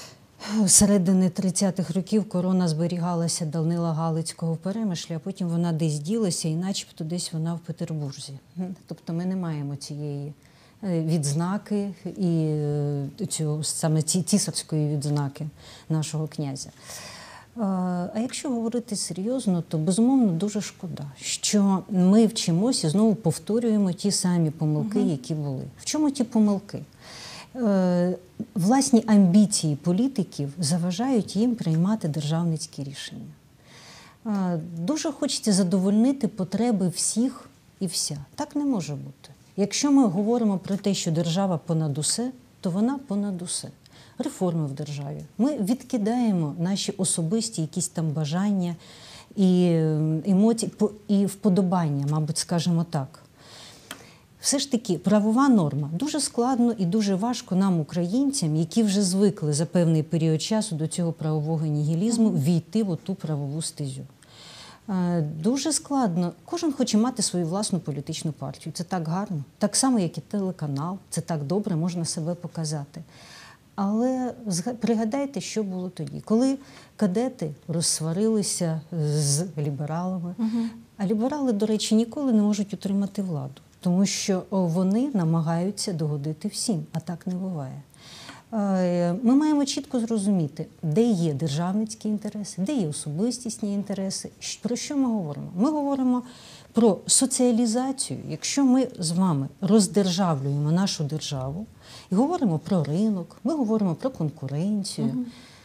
середини тридцятих років корона зберігалася Данила Галицького в Перемишлі, а потім вона десь ділася і начебто десь вона в Петербурзі. Тобто ми не маємо цієї відзнаки і цього, саме ці цісарської відзнаки нашого князя. А якщо говорити серйозно, то безумовно дуже шкода, що ми вчимося і знову повторюємо ті самі помилки, угу. які були. В чому ті помилки? Власні амбіції політиків заважають їм приймати державницькі рішення. Дуже хочеться задовольнити потреби всіх і вся. Так не може бути. Якщо ми говоримо про те, що держава понад усе, то вона понад усе. Реформи в державі. Ми відкидаємо наші особисті якісь там бажання і емоції, і вподобання, мабуть, скажімо так. Все ж таки, правова норма. Дуже складно і дуже важко нам, українцям, які вже звикли за певний період часу до цього правового нігілізму, війти в оту правову стезю. Дуже складно. Кожен хоче мати свою власну політичну партію. Це так гарно. Так само, як і телеканал. Це так добре, можна себе показати. Але пригадайте, що було тоді, коли кадети розсварилися з лібералами. Угу. А ліберали, до речі, ніколи не можуть утримати владу, тому що вони намагаються догодити всім, а так не буває. Ми маємо чітко зрозуміти, де є державницькі інтереси, де є особистісні інтереси. Про що ми говоримо? Ми говоримо про соціалізацію, якщо ми з вами роздержавлюємо нашу державу, і говоримо про ринок, ми говоримо про конкуренцію. Угу.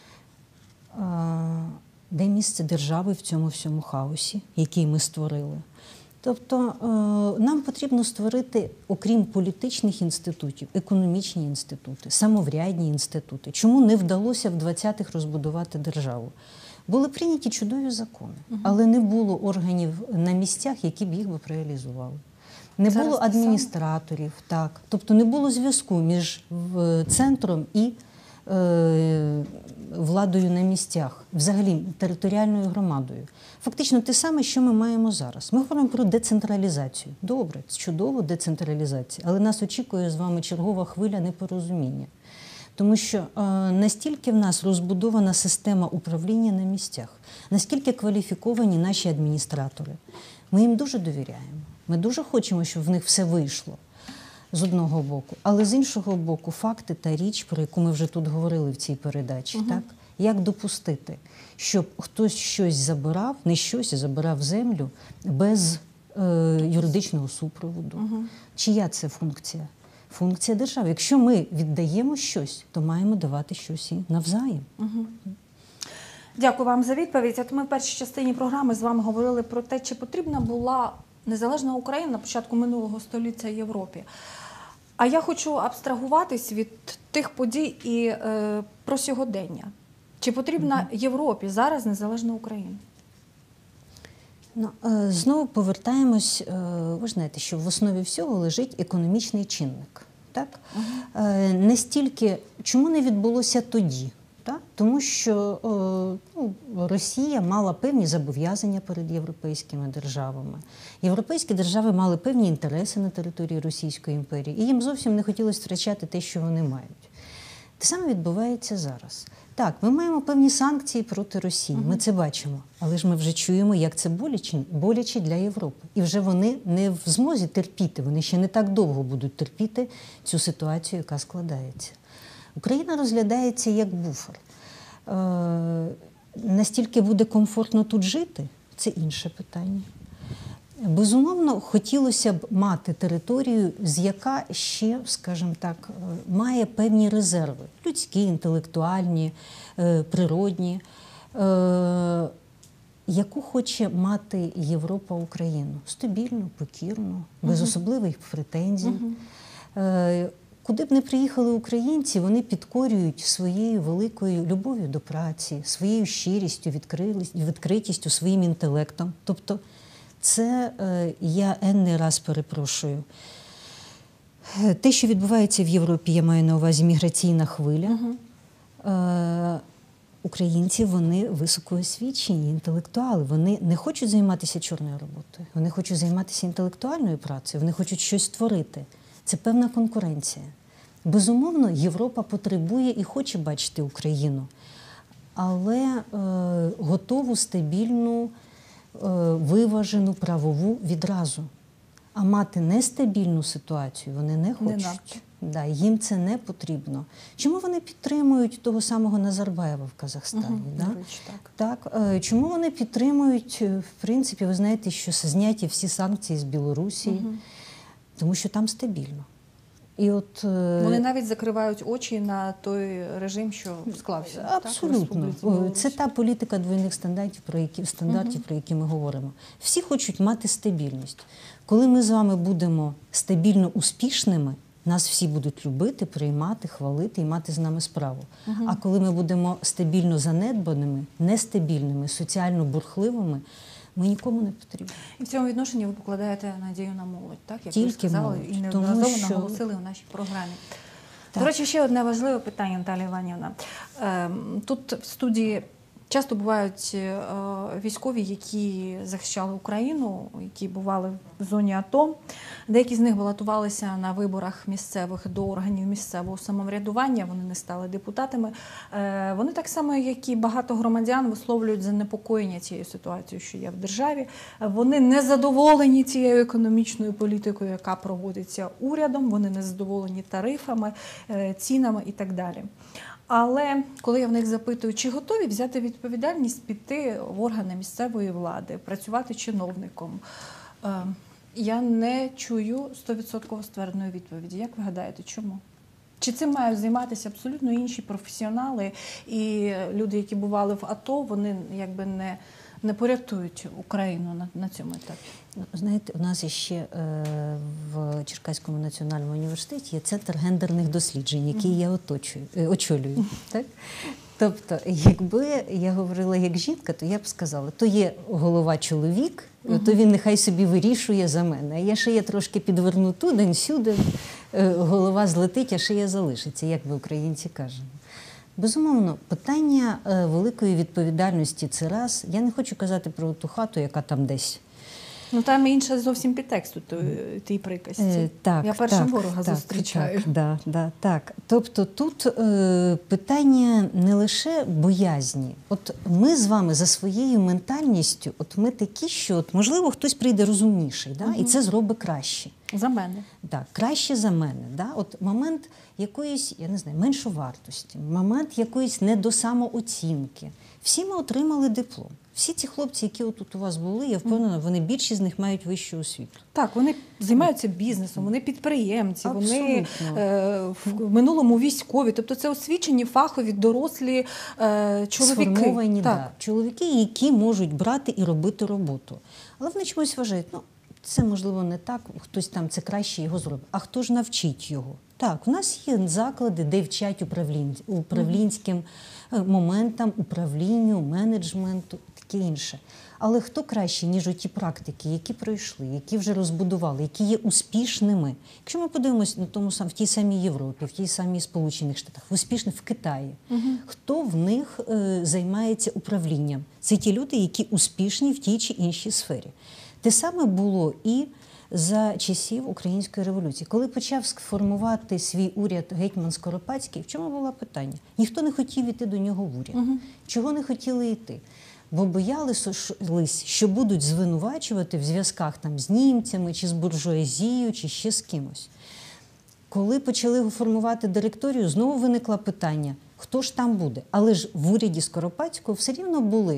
А, де місце держави в цьому всьому хаосі, який ми створили? Тобто нам потрібно створити, окрім політичних інститутів, економічні інститути, самоврядні інститути. Чому не вдалося в двадцятих розбудувати державу? Були прийняті чудові закони, угу. але не було органів на місцях, які б їх би реалізували. Не Зараз було адміністраторів, так. Тобто не було зв'язку між центром і е, владою на місцях, взагалі територіальною громадою. Фактично те саме, що ми маємо зараз. Ми говоримо про децентралізацію. Добре, чудово децентралізація, але нас очікує з вами чергова хвиля непорозуміння. Тому що е, настільки в нас розбудована система управління на місцях, наскільки кваліфіковані наші адміністратори. Ми їм дуже довіряємо. Ми дуже хочемо, щоб в них все вийшло з одного боку. Але з іншого боку, факти та річ, про яку ми вже тут говорили в цій передачі, угу. так? Як допустити, щоб хтось щось забирав, не щось, а забирав землю без е, юридичного супроводу. Угу. Чия це функція? Функція держави. Якщо ми віддаємо щось, то маємо давати щось і навзаєм. Угу. Дякую вам за відповідь. От ми в першій частині програми з вами говорили про те, чи потрібна була незалежна Україна на початку минулого століття Європі. А я хочу абстрагуватись від тих подій і е, про сьогодення. Чи потрібна Європі зараз незалежна Україна? Ну, е, знову повертаємось, е, ви знаєте, що в основі всього лежить економічний чинник. Так? Угу. Е, настільки, чому не відбулося тоді? Так? Тому що ну, Росія мала певні зобов'язання перед європейськими державами. Європейські держави мали певні інтереси на території Російської імперії, і їм зовсім не хотілося втрачати те, що вони мають. Те саме відбувається зараз. Так, ми маємо певні санкції проти Росії, ми це бачимо, але ж ми вже чуємо, як це боляче, боляче для Європи. І вже вони не в змозі терпіти, вони ще не так довго будуть терпіти цю ситуацію, яка складається. Україна розглядається як буфер. Е, настільки буде комфортно тут жити – це інше питання. Безумовно, хотілося б мати територію, з яка ще, скажімо так, має певні резерви – людські, інтелектуальні, е, природні, е, яку хоче мати Європа Україну. Стабільну, покірну, без угу. особливих претензій. Угу. Е, Куди б не приїхали українці, вони підкорюють своєю великою любов'ю до праці, своєю щирістю, відкритістю, своїм інтелектом. Тобто це, я енний раз перепрошую, те, що відбувається в Європі, я маю на увазі міграційна хвиля, угу. Українці, вони високоосвічені, інтелектуали, вони не хочуть займатися чорною роботою, вони хочуть займатися інтелектуальною працею, вони хочуть щось створити. Це певна конкуренція. Безумовно, Європа потребує і хоче бачити Україну але е, готову, стабільну, е, виважену, правову відразу. А мати нестабільну ситуацію вони не хочуть. Не надто. Да, їм це не потрібно. Чому вони підтримують того самого Назарбаєва в Казахстані? Угу, Да? до речі, так. Так, е, чому вони підтримують, е, в принципі, ви знаєте, що зняті всі санкції з Білорусі, Угу. тому що там стабільно. І от, е, Вони навіть закривають очі на той режим, що склався. так, в Абсолютно. Республіці Білорусь. Це та політика двойних стандартів, про які, стандартів, про які ми говоримо. Всі хочуть мати стабільність. Коли ми з вами будемо стабільно успішними, нас всі будуть любити, приймати, хвалити і мати з нами справу. А коли ми будемо стабільно занедбаними, нестабільними, соціально бурхливими, ми нікому не потрібні. І в цьому відношенні ви покладаєте надію на молодь, так? Як Тільки ви сказали, молодь, і тому неодноразово що- наголосили у нашій програмі. Так. До речі, ще одне важливе питання, Наталія Іванівна. Ем, Тут в студії часто бувають е, військові, які захищали Україну, які бували в зоні АТО. Деякі з них балотувалися на виборах місцевих до органів місцевого самоврядування, вони не стали депутатами. Е, Вони так само, як і багато громадян, висловлюють занепокоєння цією ситуацією, що є в державі. Вони не задоволені цією економічною політикою, яка проводиться урядом, вони не задоволені тарифами, е, цінами і так далі. Але коли я в них запитую, чи готові взяти відповідальність, піти в органи місцевої влади, працювати чиновником, е, я не чую сто відсотків ствердної відповіді. Як ви гадаєте, чому? Чи цим мають займатися абсолютно інші професіонали і люди, які бували в АТО, вони якби не, не порятують Україну на, на цьому етапі? Знаєте, у нас ще е, в Черкаському національному університеті є центр гендерних досліджень, який я оточую, е, очолюю. Так? Тобто, якби я говорила як жінка, то я б сказала, то є голова чоловік, то він нехай собі вирішує за мене. А я шия трошки підверну туди, сюди, е, голова злетить, а шия залишиться, як ми українці кажемо. Безумовно, питання е, великої відповідальності – це раз. Я не хочу казати про ту хату, яка там десь. Ну там інше зовсім підтекст у тій- тій приказці. Е, так, я першим так, ворога так, зустрічаю. Так, да, да, так. Тобто тут е, питання не лише боязні. От ми з вами за своєю ментальністю, от ми такі, що от, можливо хтось прийде розумніший, да, і це зробить краще. За мене. Так, краще за мене. Да? От момент якоїсь, я не знаю, меншовартості, момент якоїсь недосамооцінки. Всі ми отримали диплом. Всі ці хлопці, які отут у вас були, я впевнена, вони більшість з них мають вищу освіту. Так, вони займаються бізнесом, вони підприємці, вони Абсолютно. е, в минулому військові. Тобто це освічені, фахові, дорослі е, чоловіки. Сформовані, так. да. Чоловіки, які можуть брати і робити роботу. Але вони чомусь вважають, ну, це можливо не так, хтось там це краще його зробить. А хто ж навчить його? Так, у нас є заклади, де вчать управлінь, управлінським моментам, управлінню, менеджменту, таке інше. Але хто краще, ніж оті практики, які пройшли, які вже розбудували, які є успішними? Якщо ми подивимося на тому, в тій самій Європі, в тій самій Сполучених Штатах, успішних в Китаї, угу. Хто в них е, займається управлінням? Це ті люди, які успішні в тій чи іншій сфері. Те саме було і за часів Української революції. Коли почав сформувати свій уряд гетьман Скоропадський, в чому було питання? Ніхто не хотів йти до нього в уряд. Угу. Чого не хотіли йти? Бо боялися, що будуть звинувачувати в зв'язках там з німцями, чи з буржуазією, чи ще з кимось. Коли почали формувати директорію, знову виникло питання, хто ж там буде? Але ж в уряді Скоропадського все рівно були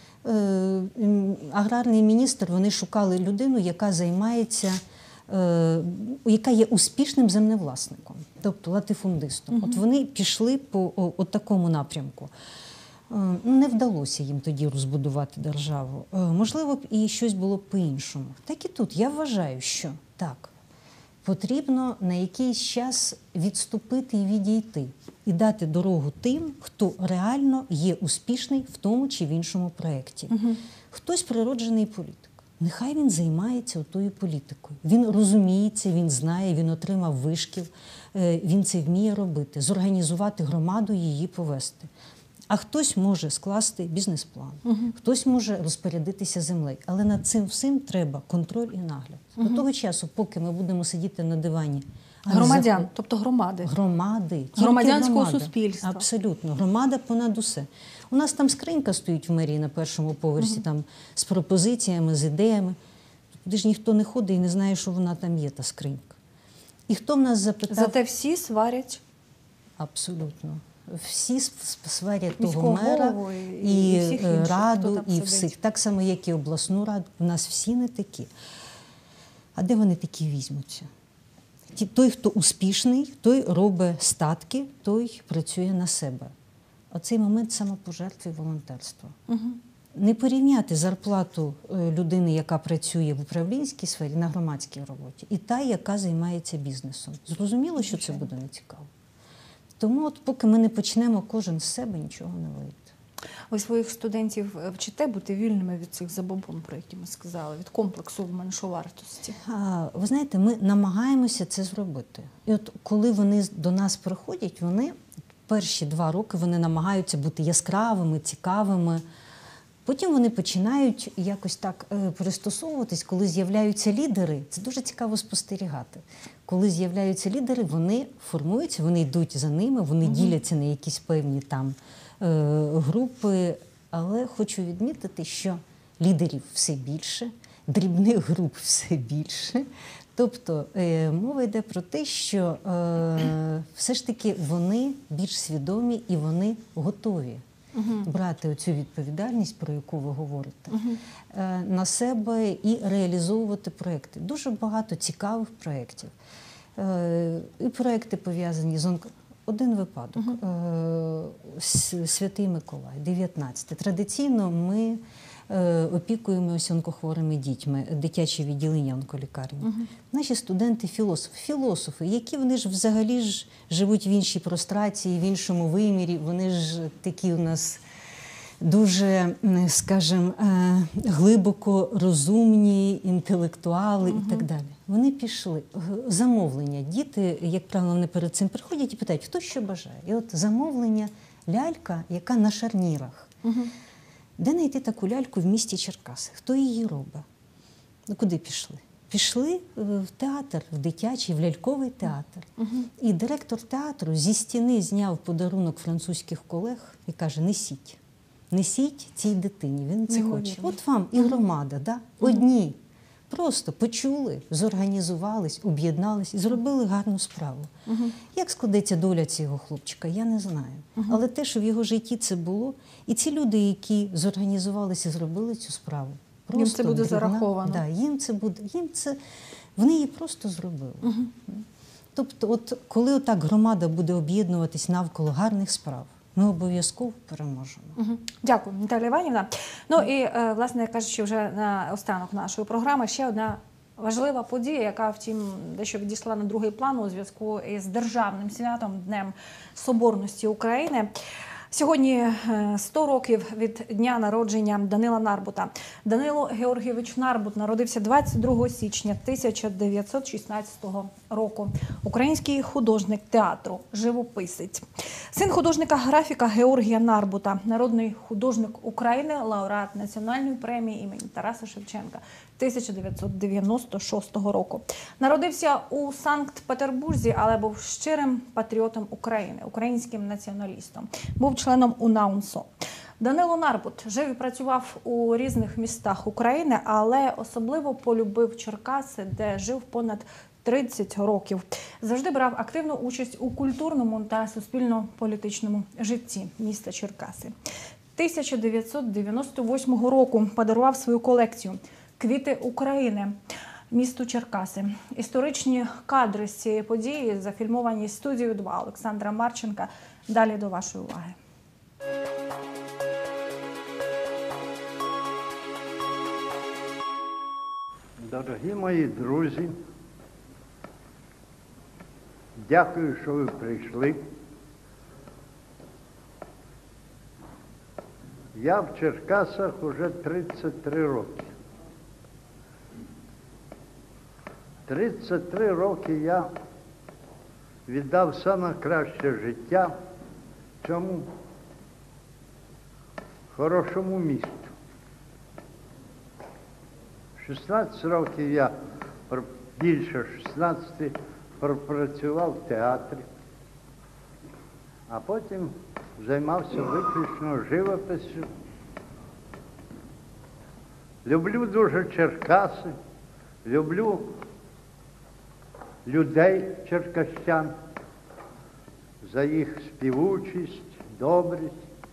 аграрний міністр, вони шукали людину, яка займається, яка є успішним землевласником, тобто латифундистом. Угу. От вони пішли по от такому напрямку. Не вдалося їм тоді розбудувати державу. Можливо, б і щось було б по-іншому. Так і тут. Я вважаю, що так, потрібно на якийсь час відступити і відійти. І дати дорогу тим, хто реально є успішний в тому чи в іншому проєкті. Угу. Хтось природжений політик. Нехай він займається отою політикою. Він розуміється, він знає, він отримав вишкіл, він це вміє робити, зорганізувати громаду і її повести. А хтось може скласти бізнес-план, угу. Хтось може розпорядитися землею. Але над цим всім треба контроль і нагляд. Угу. До того часу, поки ми будемо сидіти на дивані, Громадян, Заход- тобто громади. Громади. тільки Громадянського громада. суспільства. Абсолютно. Громада понад усе. У нас там скринька стоїть в мерії на першому поверсі, там з пропозиціями, з ідеями. Туди ж ніхто не ходить і не знає, що вона там є, та скринька. І хто в нас запитав? Зате всі сварять Абсолютно. Всі с- с- сварять Міського того мера голову і- і, і всіх е, інших, хто раду, там і сидить. всіх. Так само, як і обласну раду. У нас всі не такі. А де вони такі візьмуться? Ті- Той, хто успішний, той робить статки, той працює на себе. Оцей момент самопожертви і волонтерства. Угу. Не порівняти зарплату е, людини, яка працює в управлінській сфері, на громадській роботі, і та, яка займається бізнесом. Зрозуміло, що це буде нецікаво. Тому от поки ми не почнемо кожен з себе, нічого не вийде. Ви своїх студентів вчите бути вільними від цих забобон, про які ми сказали, від комплексу меншовартості? А, ви знаєте, ми намагаємося це зробити. І от коли вони з- до нас приходять, вони перші два роки вони намагаються бути яскравими, цікавими. Потім вони починають якось так е, пристосовуватись, коли з'являються лідери. Це дуже цікаво спостерігати. Коли з'являються лідери, вони формуються, вони йдуть за ними, вони діляться на якісь певні там е, групи. Але хочу відмітити, що лідерів все більше, дрібних груп все більше. Тобто е, мова йде про те, що е, все ж таки вони більш свідомі і вони готові брати оцю відповідальність, про яку ви говорите, е, на себе і реалізовувати проекти. Дуже багато цікавих проєктів. Е, І проекти пов'язані з онко... Один випадок. Е, С- Святий Миколай, дев'ятнадцяте. Традиційно ми е, опікуємося онкохворими дітьми, дитячі відділення онколікарні. Наші студенти філософи, філософи, які вони ж взагалі ж живуть в іншій прострації, в іншому вимірі, вони ж такі у нас дуже, м, скажімо, е, глибоко розумні, інтелектуали і так далі. Вони пішли. Г- Замовлення. Діти, як правило, вони перед цим приходять і питають, хто що бажає. І от замовлення лялька, яка на шарнірах. Де знайти таку ляльку в місті Черкаси? Хто її робить? Ну, куди пішли? Пішли е, в театр, в дитячий, в ляльковий театр. І директор театру зі стіни зняв подарунок французьких колег і каже, несіть. Несіть цій дитині, він це Неймовірно. хоче. От вам і громада, да? Одні. Просто почули, зорганізувались, об'єднались і зробили гарну справу. Як складеться доля цього хлопчика, я не знаю. Але те, що в його житті це було, і ці люди, які зорганізувалися і зробили цю справу, просто це буде дрібна- зараховано. Да, їм це буде, їм це, вони її просто зробили. Тобто, от коли отак громада буде об'єднуватись навколо гарних справ, ми обов'язково переможемо. Мгм. Дякую, Наталія Іванівна. Ну і, е, власне кажучи, вже на останок нашої програми ще одна важлива подія, яка, втім, дещо відійшла на другий план у зв'язку із державним святом, Днем Соборності України. Сьогодні е, сто років від дня народження Данила Нарбута. Данило Георгійович Нарбут народився двадцять другого січня тисяча дев'ятсот шістнадцятого року. Український художник театру, живописець. Син художника-графіка Георгія Нарбута, народний художник України, лауреат Національної премії імені Тараса Шевченка тисяча дев'ятсот дев'яносто шостого року. Народився у Санкт-Петербурзі, але був щирим патріотом України, українським націоналістом. Був членом УНАУНСО. Данило Нарбут жив і працював у різних містах України, але особливо полюбив Черкаси, де жив понад тридцять років. Завжди брав активну участь у культурному та суспільно-політичному житті міста Черкаси. тисяча дев'ятсот дев'яносто восьмого року подарував свою колекцію «Квіти України» місту Черкаси. Історичні кадри з цієї події зафільмовані студією два Олександра Марченка. Далі до вашої уваги. Дорогі мої друзі, дякую, що ви прийшли. Я в Черкасах уже тридцять три роки. тридцять три роки я віддав саме краще життя цьому хорошому місту. шістнадцять років я, більше шістнадцяти, пропрацював в театрі, а потім займався виключно живописом. Люблю дуже Черкаси, люблю людей черкащан за їх співучість, добрість.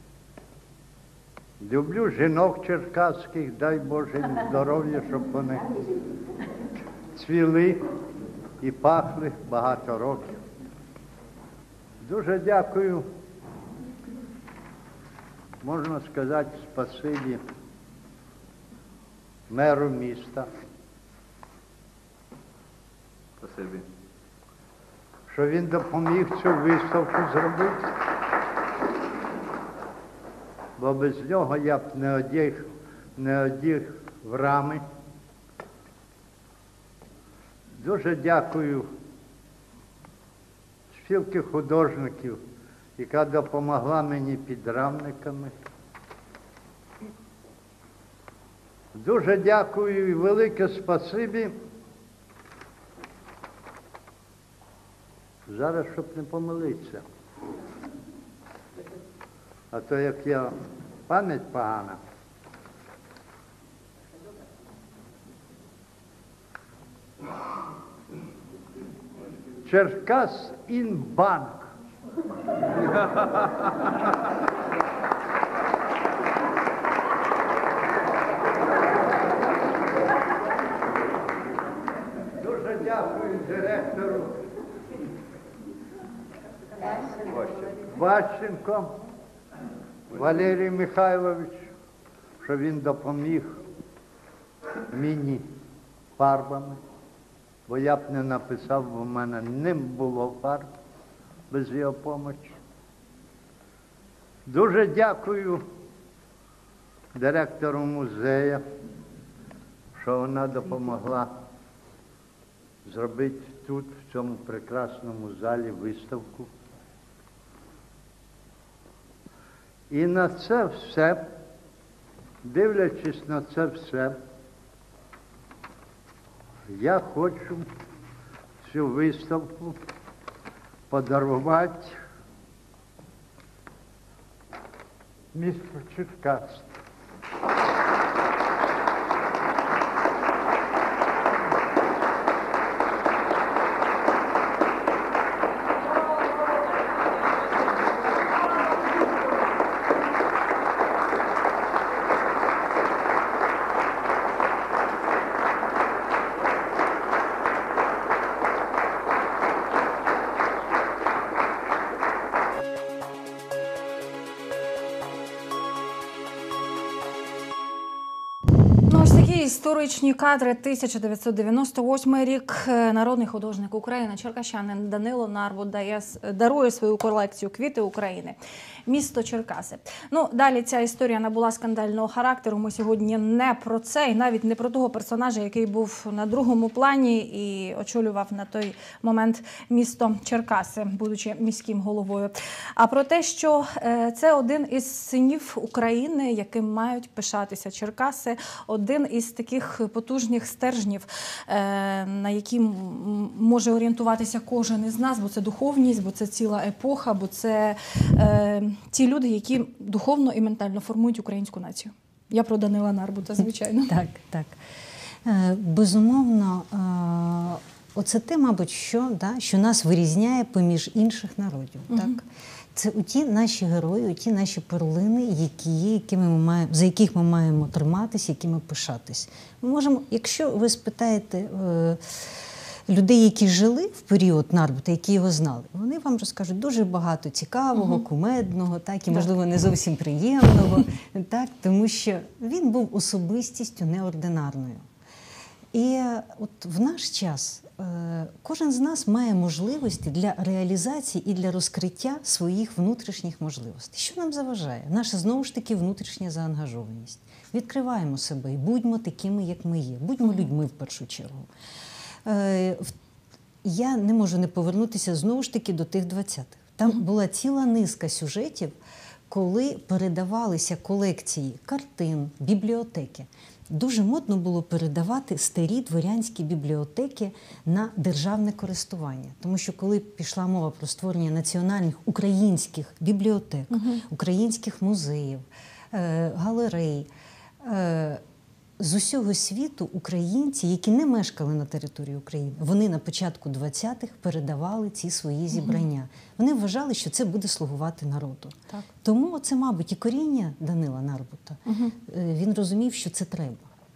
Люблю жінок черкаських, дай Боже їм здоров'я, щоб вони цвіли і пахли багато років. Дуже дякую, можна сказати, спасибі меру міста. Спасибі. Що він допоміг цю виставку зробити. Бо без нього я б не одіг, не одіг в рами. Дуже дякую спілці художників, яка допомогла мені підрамниками. Дуже дякую і велике спасибі. Зараз, щоб не помилитися. А то як я пам'ять погана. Черкас Інбанк. Дуже дякую директору Ващенко Валерію Михайловичу, що він допоміг мені фарбами, бо я б не написав, бо в мене не було фарб без його допомоги. Дуже дякую директору музею, що вона допомогла зробити тут, в цьому прекрасному залі, виставку. І на це все, дивлячись на це все, я хочу цю виставку подарувати місту Черкас. Історичні кадри. тисяча дев'ятсот дев'яносто восьмий рік. Народний художник України, черкащанин Данило Нарбут дає, дарує свою колекцію «Квіти України». Місто Черкаси. Ну, далі ця історія набула скандального характеру. Ми сьогодні не про це, і навіть не про того персонажа, який був на другому плані і очолював на той момент місто Черкаси, будучи міським головою. А про те, що це один із синів України, яким мають пишатися Черкаси, один із таких потужних стержнів, на які може орієнтуватися кожен із нас, бо це духовність, бо це ціла епоха, бо це е, ті люди, які духовно і ментально формують українську націю. Я про Данила Нарбута, звичайно. Так, так. Е, безумовно, е, оце те, мабуть, що, да, що нас вирізняє поміж інших народів. Угу. Так? Це ті наші герої, ті наші перлини, які є, якими ми маємо, за яких ми маємо триматися, якими пишатись. Ми можемо, якщо ви спитаєте е, людей, які жили в період Нарбута, які його знали, вони вам розкажуть дуже багато цікавого, угу. кумедного, так, і, можливо, не зовсім приємного, так, тому що він був особистістю неординарною. І от в наш час кожен з нас має можливості для реалізації і для розкриття своїх внутрішніх можливостей. Що нам заважає? Наша, знову ж таки, внутрішня заангажованість. Відкриваємо себе і будьмо такими, як ми є. Будьмо людьми в першу чергу. Я не можу не повернутися, знову ж таки, до тих двадцятих. Там була ціла низка сюжетів, коли передавалися колекції картин, бібліотеки. дуже модно було передавати старі дворянські бібліотеки на державне користування. Тому що коли пішла мова про створення національних українських бібліотек, угу. українських музеїв, е, галерей, е, з усього світу українці, які не мешкали на території України, вони на початку двадцятих передавали ці свої зібрання. Угу. Вони вважали, що це буде слугувати народу. Так. Тому це, мабуть, і коріння Данила Нарбута. Угу. Він розумів, що це треба.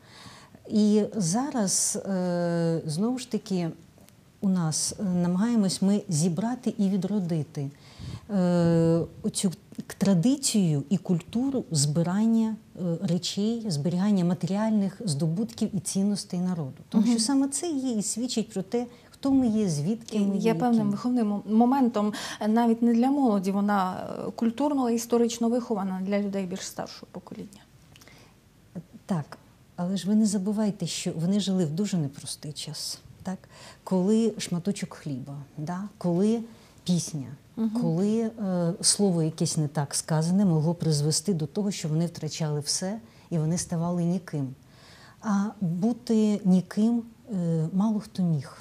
І зараз, знову ж таки, у нас намагаємось ми зібрати і відродити оцю традицію і культуру збирання речей, зберігання матеріальних здобутків і цінностей народу. Тому угу. що саме це є і свідчить про те, хто ми є, звідки ми є. Є певним виховним моментом навіть не для молоді, вона культурно і історично вихована для людей більш старшого покоління. Так, але ж ви не забувайте, що вони жили в дуже непростий час. Так? Коли шматочок хліба, да? коли пісня, угу. коли е, слово якесь не так сказане могло призвести до того, що вони втрачали все і вони ставали ніким. А бути ніким е, мало хто міг.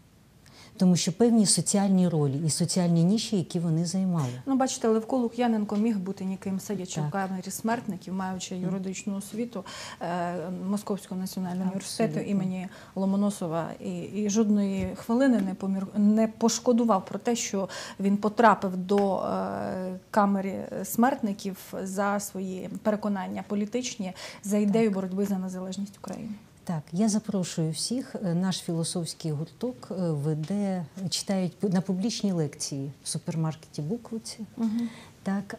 Тому що певні соціальні ролі і соціальні ніші, які вони займали. Ну, бачите, Левко Лук'яненко міг бути ніким, сидячи в камері смертників, маючи юридичну освіту е, Московського національного університету імені Ломоносова. І, і жодної хвилини не, помір... не пошкодував про те, що він потрапив до е, камери смертників за свої переконання політичні, за ідею так. боротьби за незалежність України. Так, я запрошую всіх. Наш філософський гурток веде, читають на публічні лекції в супермаркеті Буквиці. Угу. Так,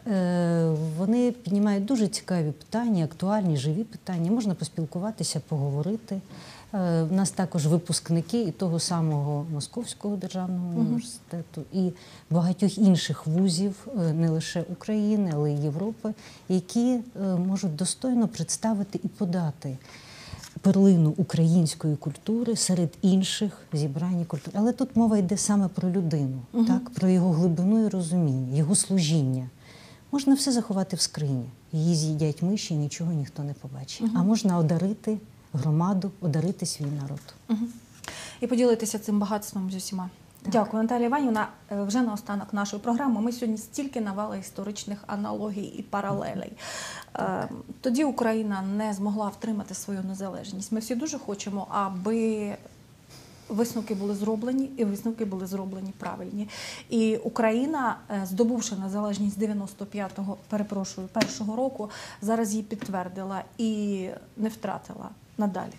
вони піднімають дуже цікаві питання, актуальні, живі питання. Можна поспілкуватися, поговорити. У нас також випускники і того самого Московського державного угу. університету, і багатьох інших вузів, не лише України, але й Європи, які можуть достойно представити і подати перлину української культури серед інших зібрань культур. Але тут мова йде саме про людину, угу. так? Про його глибину і розуміння, його служіння. Можна все заховати в скрині. Її з'їдять миші, нічого ніхто не побачить. Угу. А можна одарити громаду, одарити свій народ. Угу. І поділитися цим багатством з усіма. Так. Дякую, Наталія Іванівна. Вже наостанок нашої програми. Ми сьогодні стільки навели історичних аналогій і паралелей. Так. Тоді Україна не змогла втримати свою незалежність. Ми всі дуже хочемо, аби висновки були зроблені, і висновки були зроблені правильні. І Україна, здобувши незалежність з дев'яносто п'ятого, перепрошую, першого року, зараз її підтвердила і не втратила надалі.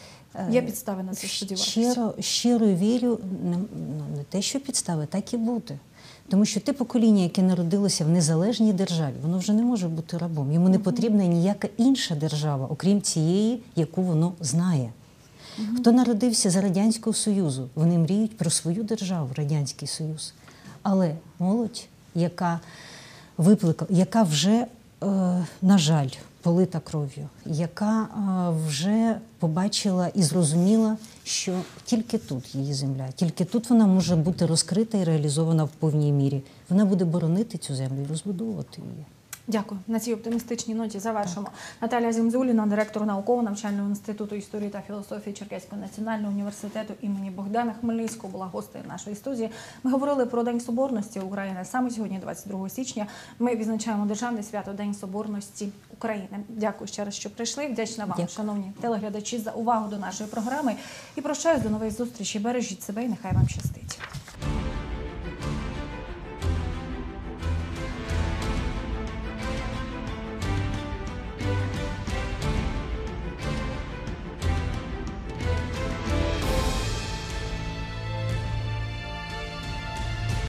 Є підстави на це сподіватися? Щиро, щиро вірю, не, не те, що підстави, так і буде. Тому що те покоління, яке народилося в незалежній державі, воно вже не може бути рабом. Йому не потрібна ніяка інша держава, окрім цієї, яку воно знає. Угу. Хто народився за Радянського Союзу, вони мріють про свою державу, Радянський Союз. Але молодь, яка викликала, яка вже, е, на жаль, полита кров'ю, яка а, вже побачила і зрозуміла, що тільки тут її земля, тільки тут вона може бути розкрита і реалізована в повній мірі. Вона буде боронити цю землю і розбудовувати її. Дякую. На цій оптимістичній ноті завершимо. Так. Наталія Зімзуліна, директор науково-навчального інституту історії та філософії Черкаського національного університету імені Богдана Хмельницького, була гостею нашої студії. Ми говорили про День Соборності України. Саме сьогодні, двадцять другого січня, ми відзначаємо Державне свято День Соборності України. Дякую ще раз, що прийшли. Вдячна вам, Дякую. Шановні телеглядачі, за увагу до нашої програми. І прощаюсь до нових зустрічей. Бережіть себе і нехай вам щастить.